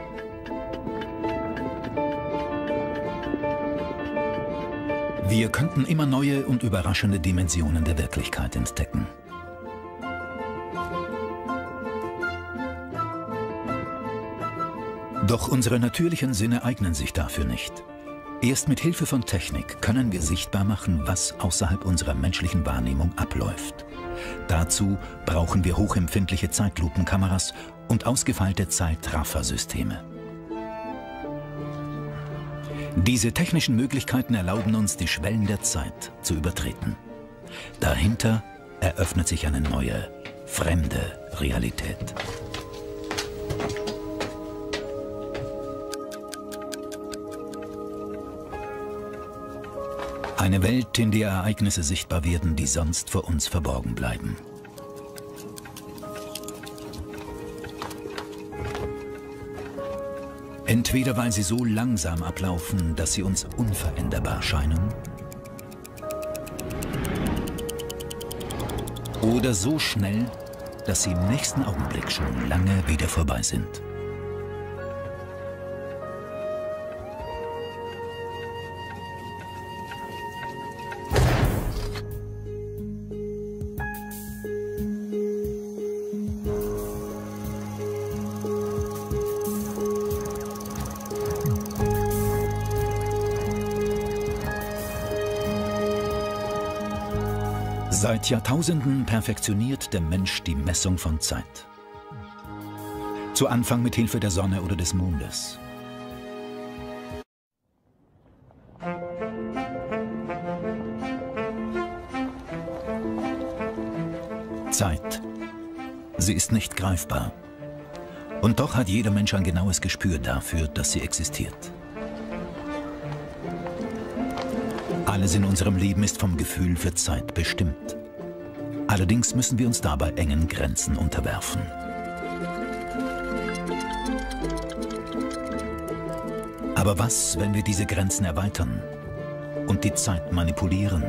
Wir könnten immer neue und überraschende Dimensionen der Wirklichkeit entdecken. Doch unsere natürlichen Sinne eignen sich dafür nicht. Erst mit Hilfe von Technik können wir sichtbar machen, was außerhalb unserer menschlichen Wahrnehmung abläuft. Dazu brauchen wir hochempfindliche Zeitlupenkameras und ausgefeilte Zeitraffersysteme. Diese technischen Möglichkeiten erlauben uns, die Schwellen der Zeit zu übertreten. Dahinter eröffnet sich eine neue, fremde Realität. Eine Welt, in der Ereignisse sichtbar werden, die sonst vor uns verborgen bleiben. Entweder weil sie so langsam ablaufen, dass sie uns unveränderbar scheinen, oder so schnell, dass sie im nächsten Augenblick schon lange wieder vorbei sind. Seit Jahrtausenden perfektioniert der Mensch die Messung von Zeit. Zu Anfang mit Hilfe der Sonne oder des Mondes. Zeit. Sie ist nicht greifbar. Und doch hat jeder Mensch ein genaues Gespür dafür, dass sie existiert. Alles in unserem Leben ist vom Gefühl für Zeit bestimmt. Allerdings müssen wir uns dabei engen Grenzen unterwerfen. Aber was, wenn wir diese Grenzen erweitern und die Zeit manipulieren?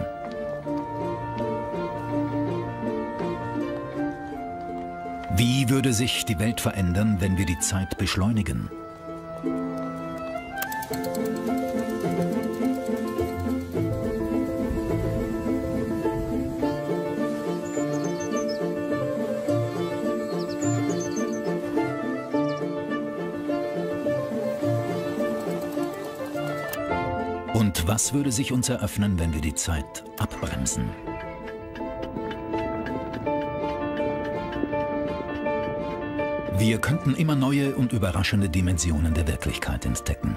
Wie würde sich die Welt verändern, wenn wir die Zeit beschleunigen? Und was würde sich uns eröffnen, wenn wir die Zeit abbremsen? Wir könnten immer neue und überraschende Dimensionen der Wirklichkeit entdecken.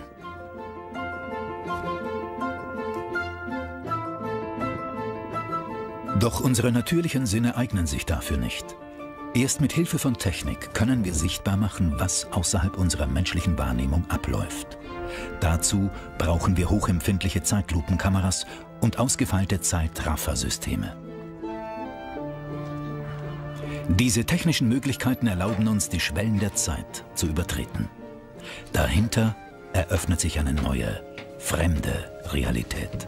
Doch unsere natürlichen Sinne eignen sich dafür nicht. Erst mit Hilfe von Technik können wir sichtbar machen, was außerhalb unserer menschlichen Wahrnehmung abläuft. Dazu brauchen wir hochempfindliche Zeitlupenkameras und ausgefeilte Zeitraffersysteme. Diese technischen Möglichkeiten erlauben uns, die Schwellen der Zeit zu übertreten. Dahinter eröffnet sich eine neue, fremde Realität.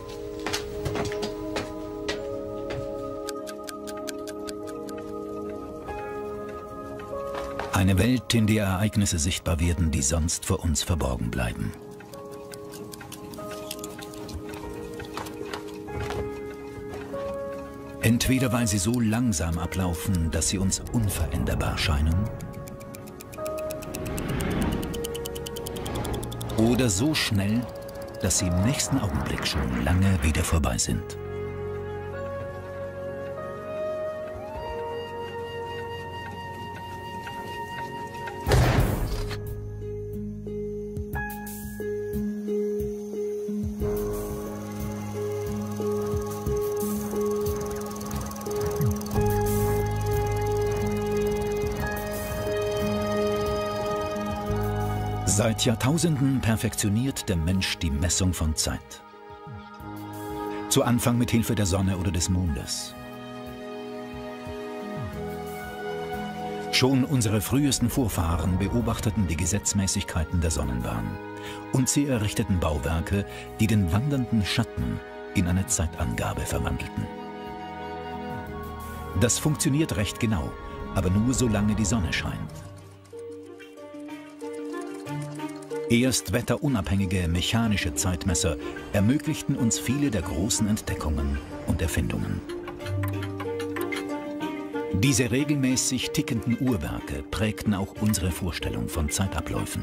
Eine Welt, in der Ereignisse sichtbar werden, die sonst vor uns verborgen bleiben. Entweder weil sie so langsam ablaufen, dass sie uns unveränderbar scheinen, oder so schnell, dass sie im nächsten Augenblick schon lange wieder vorbei sind. Seit Jahrtausenden perfektioniert der Mensch die Messung von Zeit. Zu Anfang mit Hilfe der Sonne oder des Mondes. Schon unsere frühesten Vorfahren beobachteten die Gesetzmäßigkeiten der Sonnenbahn und sie errichteten Bauwerke, die den wandernden Schatten in eine Zeitangabe verwandelten. Das funktioniert recht genau, aber nur solange die Sonne scheint. Erst wetterunabhängige mechanische Zeitmesser ermöglichten uns viele der großen Entdeckungen und Erfindungen. Diese regelmäßig tickenden Uhrwerke prägten auch unsere Vorstellung von Zeitabläufen.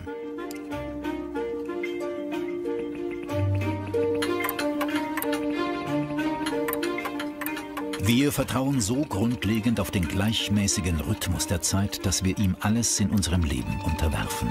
Wir vertrauen so grundlegend auf den gleichmäßigen Rhythmus der Zeit, dass wir ihm alles in unserem Leben unterwerfen.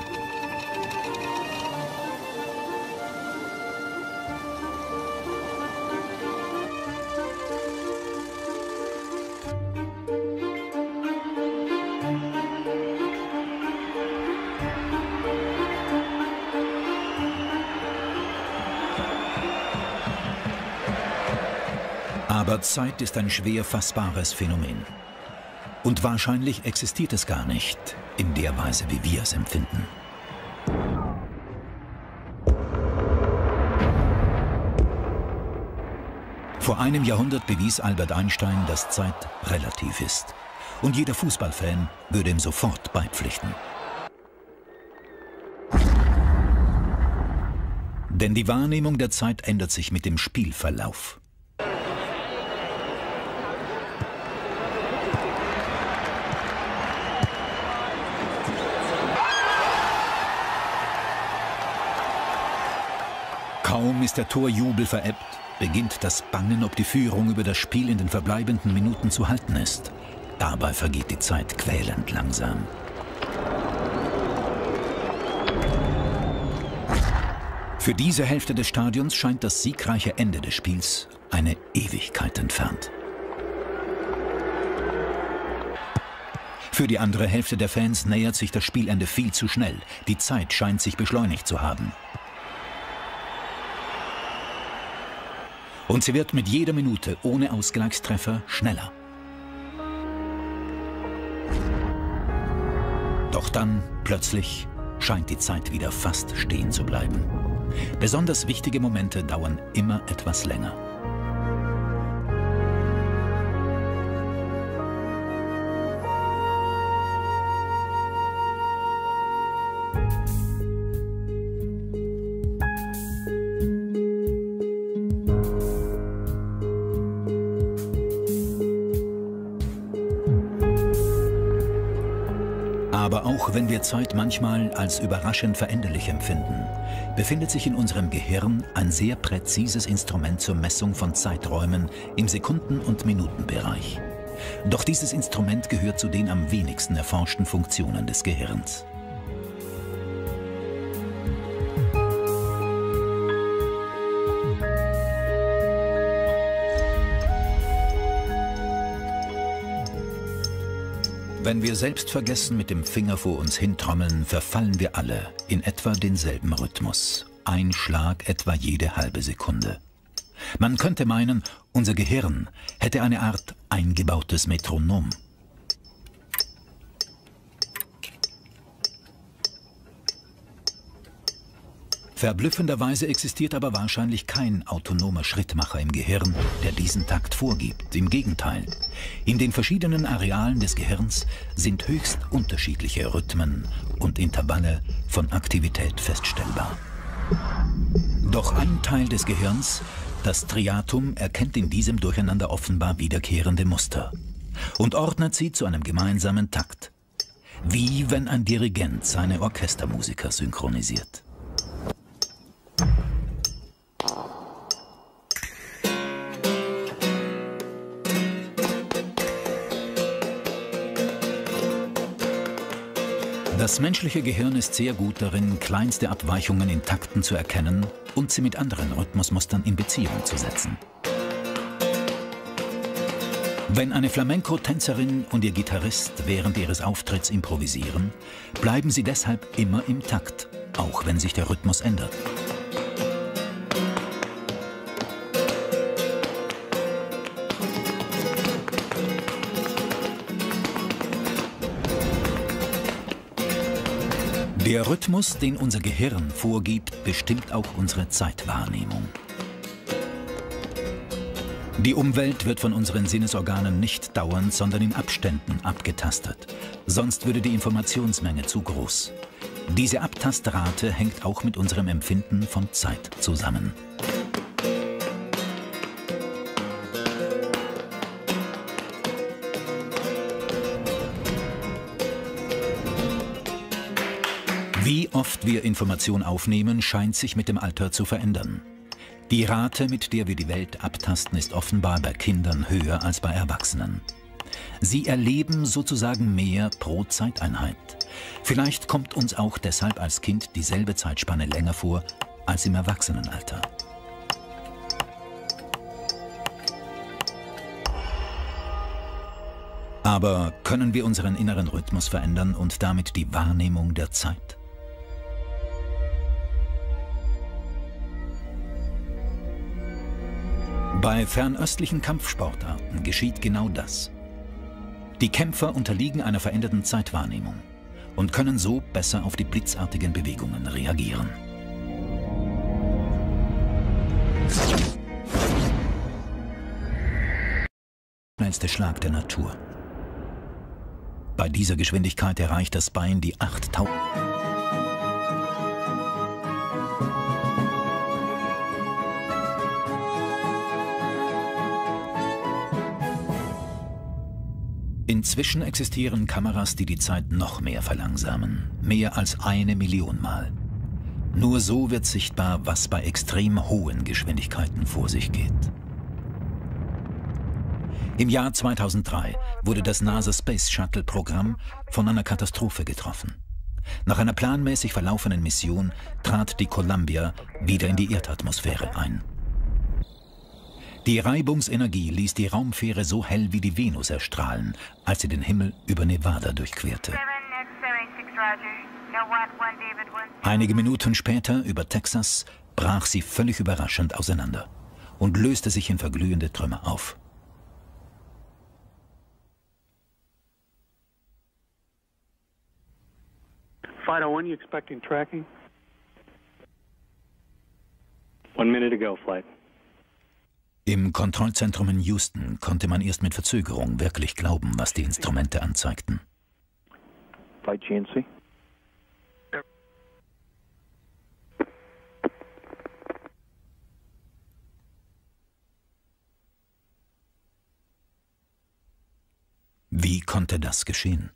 Aber Zeit ist ein schwer fassbares Phänomen. Und wahrscheinlich existiert es gar nicht in der Weise, wie wir es empfinden. Vor einem Jahrhundert bewies Albert Einstein, dass Zeit relativ ist. Und jeder Fußballfan würde ihm sofort beipflichten. Denn die Wahrnehmung der Zeit ändert sich mit dem Spielverlauf. Kaum ist der Torjubel verebbt, beginnt das Bangen, ob die Führung über das Spiel in den verbleibenden Minuten zu halten ist. Dabei vergeht die Zeit quälend langsam. Für diese Hälfte des Stadions scheint das siegreiche Ende des Spiels eine Ewigkeit entfernt. Für die andere Hälfte der Fans nähert sich das Spielende viel zu schnell. Die Zeit scheint sich beschleunigt zu haben. Und sie wird mit jeder Minute ohne Ausgleichstreffer schneller. Doch dann, plötzlich, scheint die Zeit wieder fast stehen zu bleiben. Besonders wichtige Momente dauern immer etwas länger. Aber auch wenn wir Zeit manchmal als überraschend veränderlich empfinden, befindet sich in unserem Gehirn ein sehr präzises Instrument zur Messung von Zeiträumen im Sekunden- und Minutenbereich. Doch dieses Instrument gehört zu den am wenigsten erforschten Funktionen des Gehirns. Wenn wir selbstvergessen mit dem Finger vor uns hintrommeln, verfallen wir alle in etwa denselben Rhythmus. Ein Schlag etwa jede halbe Sekunde. Man könnte meinen, unser Gehirn hätte eine Art eingebautes Metronom. Verblüffenderweise existiert aber wahrscheinlich kein autonomer Schrittmacher im Gehirn, der diesen Takt vorgibt. Im Gegenteil, in den verschiedenen Arealen des Gehirns sind höchst unterschiedliche Rhythmen und Intervalle von Aktivität feststellbar. Doch ein Teil des Gehirns, das Striatum, erkennt in diesem Durcheinander offenbar wiederkehrende Muster und ordnet sie zu einem gemeinsamen Takt. Wie wenn ein Dirigent seine Orchestermusiker synchronisiert. Das menschliche Gehirn ist sehr gut darin, kleinste Abweichungen in Takten zu erkennen und sie mit anderen Rhythmusmustern in Beziehung zu setzen. Wenn eine Flamenco-Tänzerin und ihr Gitarrist während ihres Auftritts improvisieren, bleiben sie deshalb immer im Takt, auch wenn sich der Rhythmus ändert. Der Rhythmus, den unser Gehirn vorgibt, bestimmt auch unsere Zeitwahrnehmung. Die Umwelt wird von unseren Sinnesorganen nicht dauernd, sondern in Abständen abgetastet. Sonst würde die Informationsmenge zu groß. Diese Abtastrate hängt auch mit unserem Empfinden von Zeit zusammen. Wie oft wir Information aufnehmen, scheint sich mit dem Alter zu verändern. Die Rate, mit der wir die Welt abtasten, ist offenbar bei Kindern höher als bei Erwachsenen. Sie erleben sozusagen mehr pro Zeiteinheit. Vielleicht kommt uns auch deshalb als Kind dieselbe Zeitspanne länger vor als im Erwachsenenalter. Aber können wir unseren inneren Rhythmus verändern und damit die Wahrnehmung der Zeit? Bei fernöstlichen Kampfsportarten geschieht genau das. Die Kämpfer unterliegen einer veränderten Zeitwahrnehmung und können so besser auf die blitzartigen Bewegungen reagieren. Schnellste Schlag der Natur. Bei dieser Geschwindigkeit erreicht das Bein die 8000. Inzwischen existieren Kameras, die die Zeit noch mehr verlangsamen. Mehr als 1 Million Mal. Nur so wird sichtbar, was bei extrem hohen Geschwindigkeiten vor sich geht. Im Jahr 2003 wurde das NASA Space Shuttle Programm von einer Katastrophe getroffen. Nach einer planmäßig verlaufenden Mission trat die Columbia wieder in die Erdatmosphäre ein. Die Reibungsenergie ließ die Raumfähre so hell wie die Venus erstrahlen, als sie den Himmel über Nevada durchquerte. Einige Minuten später, über Texas, brach sie völlig überraschend auseinander und löste sich in verglühende Trümmer auf. Fido, when are you expecting tracking? 1 minute ago, flight. Im Kontrollzentrum in Houston konnte man erst mit Verzögerung wirklich glauben, was die Instrumente anzeigten. Flight GNC. Wie konnte das geschehen?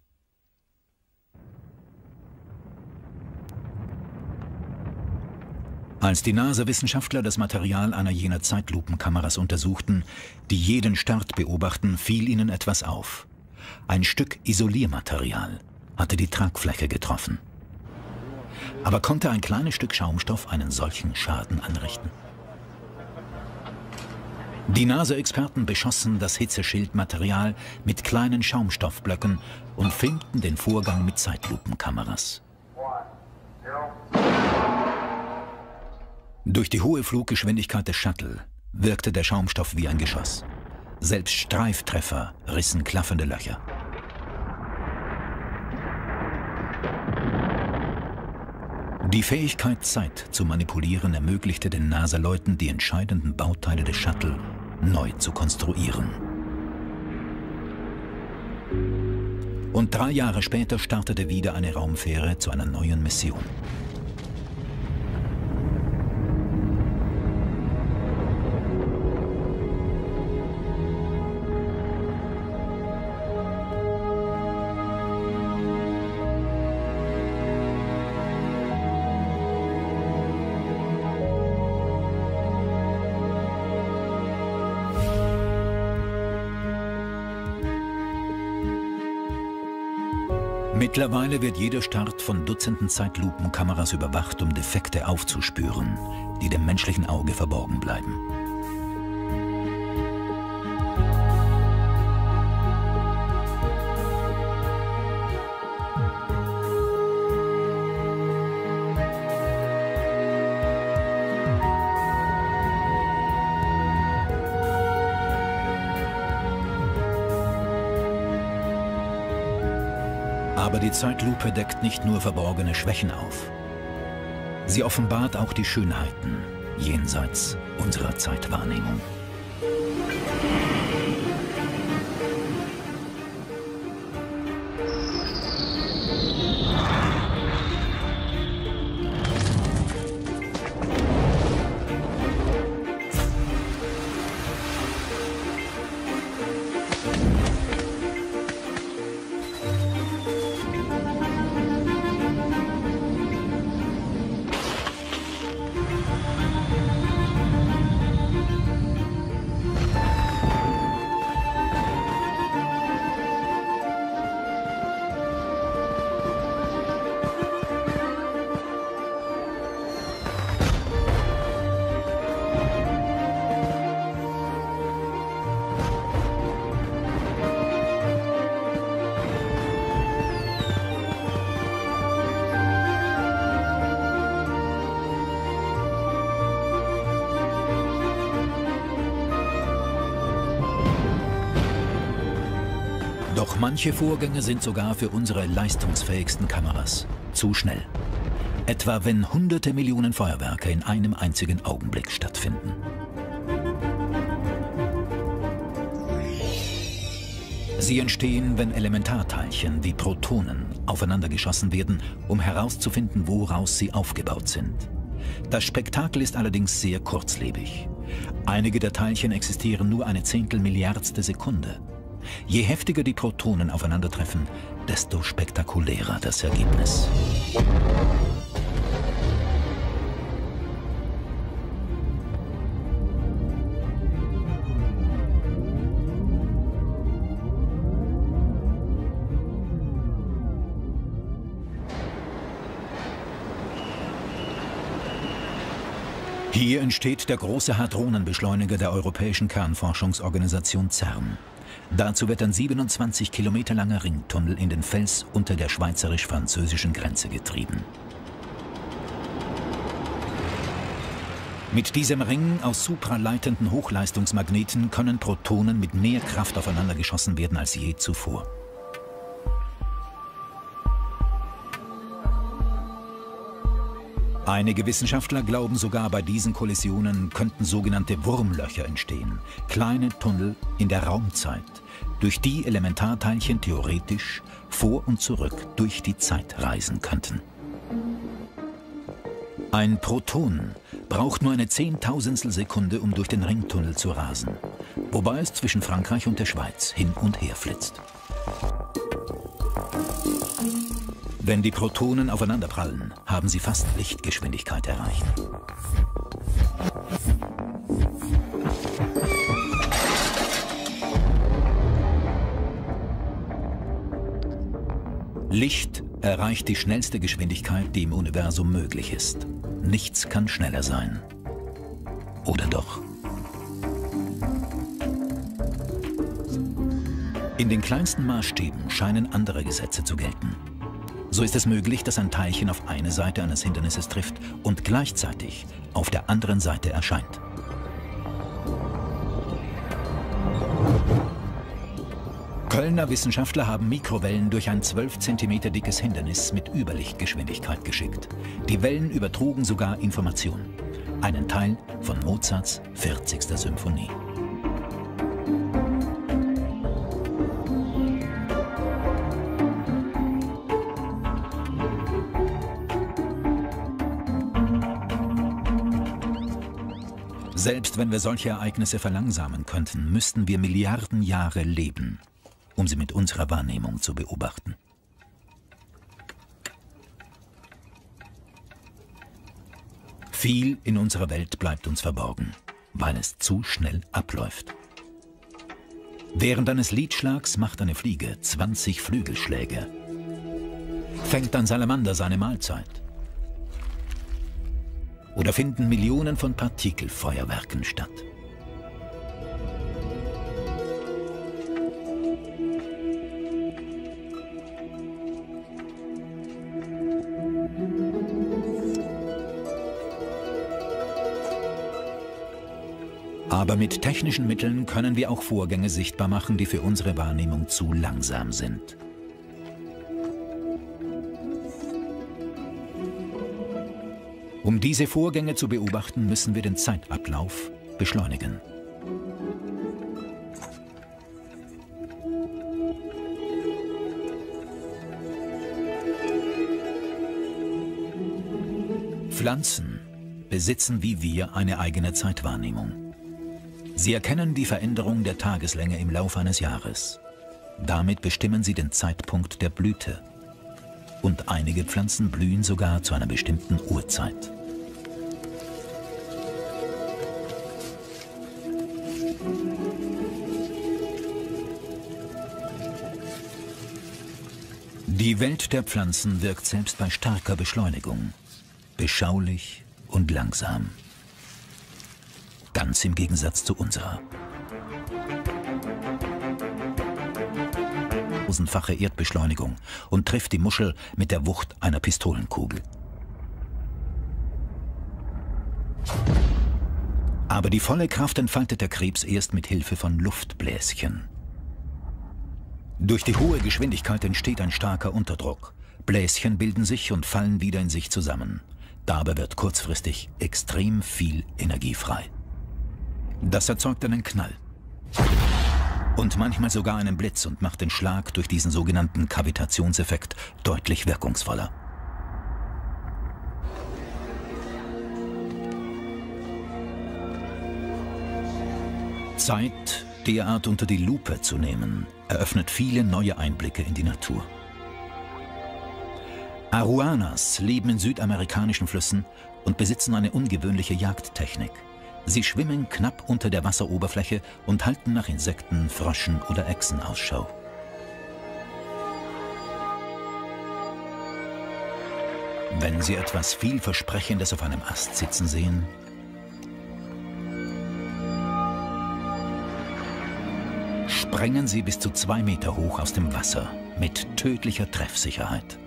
Als die NASA-Wissenschaftler das Material einer jener Zeitlupenkameras untersuchten, die jeden Start beobachten, fiel ihnen etwas auf. Ein Stück Isoliermaterial hatte die Tragfläche getroffen. Aber konnte ein kleines Stück Schaumstoff einen solchen Schaden anrichten? Die NASA-Experten beschossen das Hitzeschildmaterial mit kleinen Schaumstoffblöcken und filmten den Vorgang mit Zeitlupenkameras. Durch die hohe Fluggeschwindigkeit des Shuttle wirkte der Schaumstoff wie ein Geschoss. Selbst Streiftreffer rissen klaffende Löcher. Die Fähigkeit, Zeit zu manipulieren, ermöglichte den NASA-Leuten, die entscheidenden Bauteile des Shuttle neu zu konstruieren. Und 3 Jahre später startete wieder eine Raumfähre zu einer neuen Mission. Mittlerweile wird jeder Start von Dutzenden Zeitlupenkameras überwacht, um Defekte aufzuspüren, die dem menschlichen Auge verborgen bleiben. Aber die Zeitlupe deckt nicht nur verborgene Schwächen auf. Sie offenbart auch die Schönheiten jenseits unserer Zeitwahrnehmung. Doch manche Vorgänge sind sogar für unsere leistungsfähigsten Kameras zu schnell. Etwa wenn hunderte Millionen Feuerwerke in einem einzigen Augenblick stattfinden. Sie entstehen, wenn Elementarteilchen wie Protonen aufeinandergeschossen werden, um herauszufinden, woraus sie aufgebaut sind. Das Spektakel ist allerdings sehr kurzlebig. Einige der Teilchen existieren nur eine Zehntelmilliardstel Sekunde. Je heftiger die Protonen aufeinandertreffen, desto spektakulärer das Ergebnis. Hier entsteht der große Hadronenbeschleuniger der Europäischen Kernforschungsorganisation CERN. Dazu wird ein 27 Kilometer langer Ringtunnel in den Fels unter der schweizerisch-französischen Grenze getrieben. Mit diesem Ring aus supraleitenden Hochleistungsmagneten können Protonen mit mehr Kraft aufeinander geschossen werden als je zuvor. Einige Wissenschaftler glauben sogar, bei diesen Kollisionen könnten sogenannte Wurmlöcher entstehen, kleine Tunnel in der Raumzeit, durch die Elementarteilchen theoretisch vor und zurück durch die Zeit reisen könnten. Ein Proton braucht nur eine Zehntausendstel Sekunde, um durch den Ringtunnel zu rasen, wobei es zwischen Frankreich und der Schweiz hin und her flitzt. Wenn die Protonen aufeinanderprallen, haben sie fast Lichtgeschwindigkeit erreicht. Licht erreicht die schnellste Geschwindigkeit, die im Universum möglich ist. Nichts kann schneller sein. Oder doch? In den kleinsten Maßstäben scheinen andere Gesetze zu gelten. So ist es möglich, dass ein Teilchen auf eine Seite eines Hindernisses trifft und gleichzeitig auf der anderen Seite erscheint. Kölner Wissenschaftler haben Mikrowellen durch ein 12 cm dickes Hindernis mit Überlichtgeschwindigkeit geschickt. Die Wellen übertrugen sogar Informationen. Einen Teil von Mozarts 40. Symphonie. Selbst wenn wir solche Ereignisse verlangsamen könnten, müssten wir Milliarden Jahre leben, um sie mit unserer Wahrnehmung zu beobachten. Viel in unserer Welt bleibt uns verborgen, weil es zu schnell abläuft. Während eines Liedschlags macht eine Fliege 20 Flügelschläge. Fängt ein Salamander seine Mahlzeit? Oder finden Millionen von Partikelfeuerwerken statt? Aber mit technischen Mitteln können wir auch Vorgänge sichtbar machen, die für unsere Wahrnehmung zu langsam sind. Um diese Vorgänge zu beobachten, müssen wir den Zeitablauf beschleunigen. Pflanzen besitzen wie wir eine eigene Zeitwahrnehmung. Sie erkennen die Veränderung der Tageslänge im Lauf eines Jahres. Damit bestimmen sie den Zeitpunkt der Blüte. Und einige Pflanzen blühen sogar zu einer bestimmten Uhrzeit. Die Welt der Pflanzen wirkt selbst bei starker Beschleunigung, beschaulich und langsam. Ganz im Gegensatz zu unserer. Tausendfache Erdbeschleunigung und trifft die Muschel mit der Wucht einer Pistolenkugel. Aber die volle Kraft entfaltet der Krebs erst mit Hilfe von Luftbläschen. Durch die hohe Geschwindigkeit entsteht ein starker Unterdruck. Bläschen bilden sich und fallen wieder in sich zusammen. Dabei wird kurzfristig extrem viel Energie frei. Das erzeugt einen Knall. Und manchmal sogar einen Blitz und macht den Schlag durch diesen sogenannten Kavitationseffekt deutlich wirkungsvoller. Zeit, derart unter die Lupe zu nehmen, eröffnet viele neue Einblicke in die Natur. Arowanas leben in südamerikanischen Flüssen und besitzen eine ungewöhnliche Jagdtechnik. Sie schwimmen knapp unter der Wasseroberfläche und halten nach Insekten, Fröschen oder Echsen Ausschau. Wenn sie etwas Vielversprechendes auf einem Ast sitzen sehen, sprengen sie bis zu 2 Meter hoch aus dem Wasser mit tödlicher Treffsicherheit.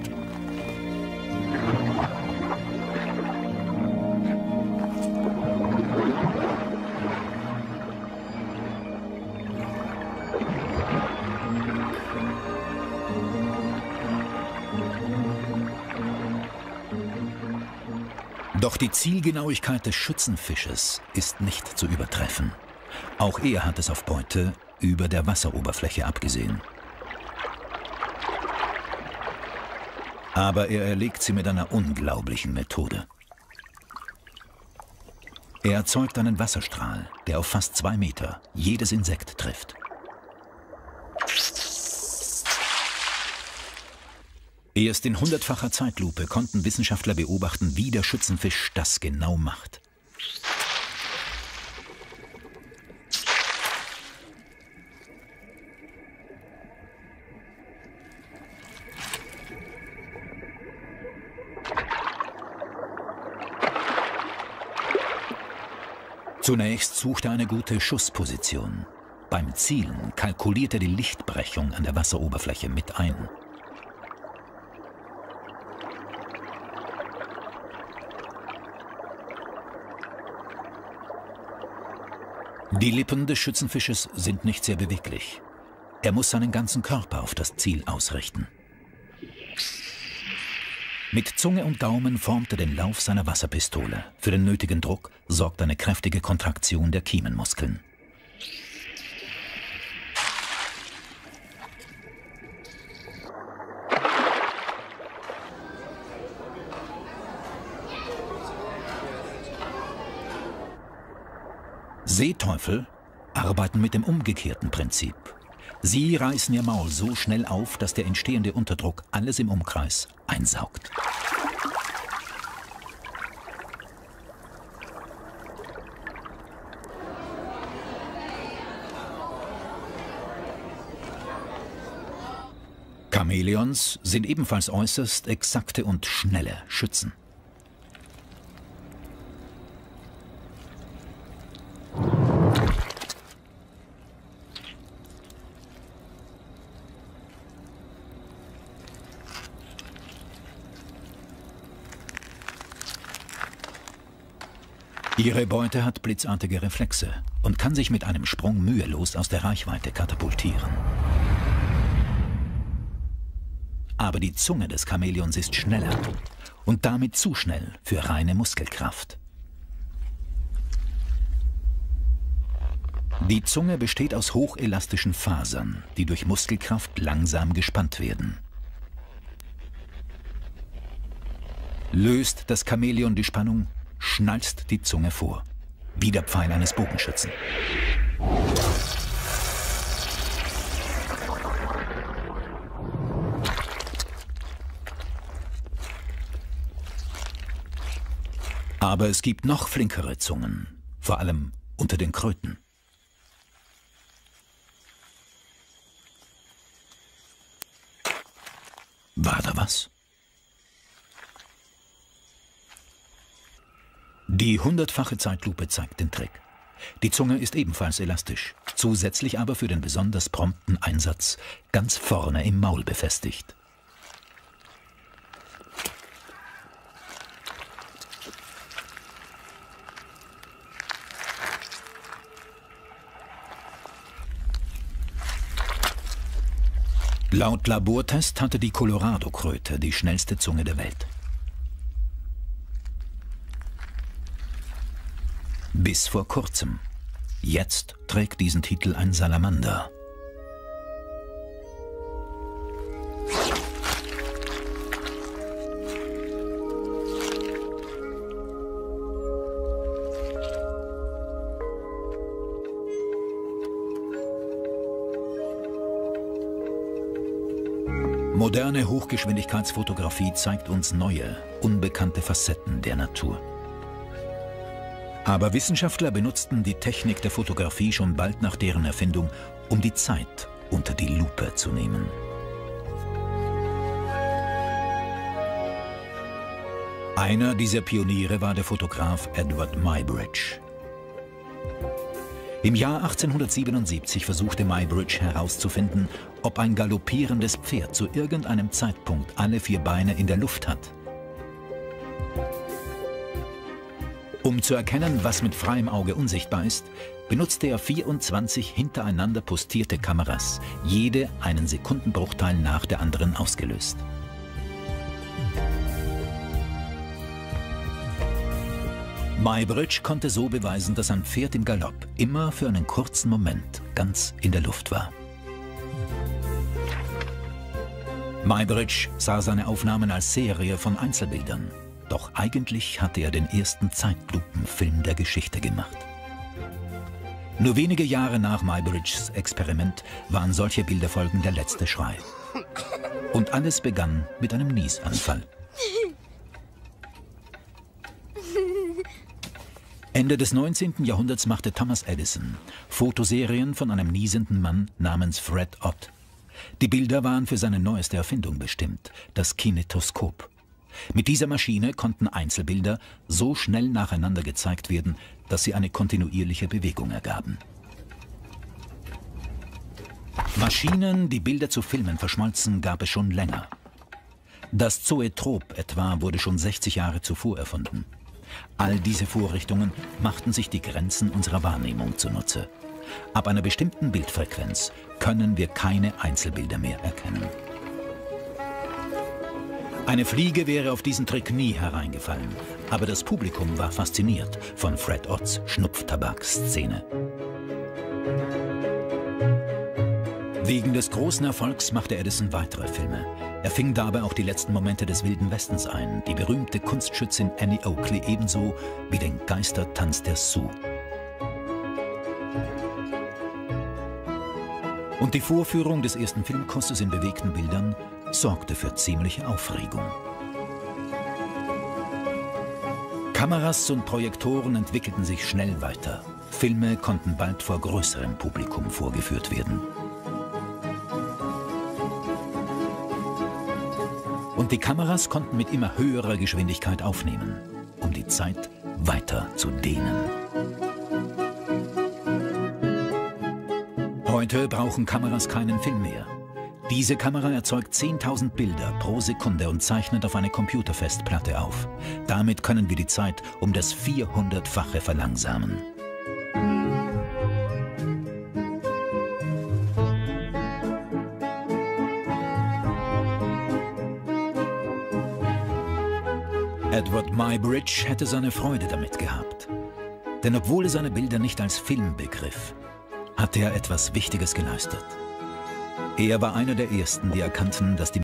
Doch die Zielgenauigkeit des Schützenfisches ist nicht zu übertreffen. Auch er hat es auf Beute über der Wasseroberfläche abgesehen. Aber er erlegt sie mit einer unglaublichen Methode. Er erzeugt einen Wasserstrahl, der auf fast 2 Meter jedes Insekt trifft. Erst in 100-facher Zeitlupe konnten Wissenschaftler beobachten, wie der Schützenfisch das genau macht. Zunächst sucht er eine gute Schussposition. Beim Zielen kalkuliert er die Lichtbrechung an der Wasseroberfläche mit ein. Die Lippen des Schützenfisches sind nicht sehr beweglich. Er muss seinen ganzen Körper auf das Ziel ausrichten. Mit Zunge und Gaumen formt er den Lauf seiner Wasserpistole. Für den nötigen Druck sorgt eine kräftige Kontraktion der Kiemenmuskeln. Seeteufel arbeiten mit dem umgekehrten Prinzip. Sie reißen ihr Maul so schnell auf, dass der entstehende Unterdruck alles im Umkreis einsaugt. Chamäleons sind ebenfalls äußerst exakte und schnelle Schützen. Ihre Beute hat blitzartige Reflexe und kann sich mit einem Sprung mühelos aus der Reichweite katapultieren. Aber die Zunge des Chamäleons ist schneller und damit zu schnell für reine Muskelkraft. Die Zunge besteht aus hochelastischen Fasern, die durch Muskelkraft langsam gespannt werden. Löst das Chamäleon die Spannung, schnalzt die Zunge vor, wie der Pfeil eines Bogenschützen. Aber es gibt noch flinkere Zungen, vor allem unter den Kröten. War da was? Die 100-fache Zeitlupe zeigt den Trick. Die Zunge ist ebenfalls elastisch, zusätzlich aber für den besonders prompten Einsatz ganz vorne im Maul befestigt. Laut Labortest hatte die Colorado-Kröte die schnellste Zunge der Welt. Bis vor kurzem. Jetzt trägt diesen Titel ein Salamander. Moderne Hochgeschwindigkeitsfotografie zeigt uns neue, unbekannte Facetten der Natur. Aber Wissenschaftler benutzten die Technik der Fotografie schon bald nach deren Erfindung, um die Zeit unter die Lupe zu nehmen. Einer dieser Pioniere war der Fotograf Edward Muybridge. Im Jahr 1877 versuchte Muybridge herauszufinden, ob ein galoppierendes Pferd zu irgendeinem Zeitpunkt alle 4 Beine in der Luft hat. Um zu erkennen, was mit freiem Auge unsichtbar ist, benutzte er 24 hintereinander postierte Kameras, jede einen Sekundenbruchteil nach der anderen ausgelöst. Muybridge konnte so beweisen, dass ein Pferd im Galopp immer für einen kurzen Moment ganz in der Luft war. Muybridge sah seine Aufnahmen als Serie von Einzelbildern. Doch eigentlich hatte er den ersten Zeitlupenfilm der Geschichte gemacht. Nur wenige Jahre nach Muybridges Experiment waren solche Bilderfolgen der letzte Schrei. Und alles begann mit einem Niesanfall. Ende des 19. Jahrhunderts machte Thomas Edison Fotoserien von einem niesenden Mann namens Fred Ott. Die Bilder waren für seine neueste Erfindung bestimmt, das Kinetoskop. Mit dieser Maschine konnten Einzelbilder so schnell nacheinander gezeigt werden, dass sie eine kontinuierliche Bewegung ergaben. Maschinen, die Bilder zu Filmen verschmolzen, gab es schon länger. Das Zoetrop etwa wurde schon 60 Jahre zuvor erfunden. All diese Vorrichtungen machten sich die Grenzen unserer Wahrnehmung zunutze. Ab einer bestimmten Bildfrequenz können wir keine Einzelbilder mehr erkennen. Eine Fliege wäre auf diesen Trick nie hereingefallen, aber das Publikum war fasziniert von Fred Otts Schnupftabak-Szene. Wegen des großen Erfolgs machte Edison weitere Filme. Er fing dabei auch die letzten Momente des Wilden Westens ein, die berühmte Kunstschützin Annie Oakley ebenso wie den Geistertanz der Sioux. Und die Vorführung des ersten Filmkusses in bewegten Bildern sorgte für ziemliche Aufregung. Kameras und Projektoren entwickelten sich schnell weiter. Filme konnten bald vor größerem Publikum vorgeführt werden. Und die Kameras konnten mit immer höherer Geschwindigkeit aufnehmen, um die Zeit weiter zu dehnen. Heute brauchen Kameras keinen Film mehr. Diese Kamera erzeugt 10.000 Bilder pro Sekunde und zeichnet auf eine Computerfestplatte auf. Damit können wir die Zeit um das 400-fache verlangsamen. Edward Muybridge hätte seine Freude damit gehabt. Denn obwohl er seine Bilder nicht als Film begriff, hatte er etwas Wichtiges geleistet. Er war einer der Ersten, die erkannten, dass die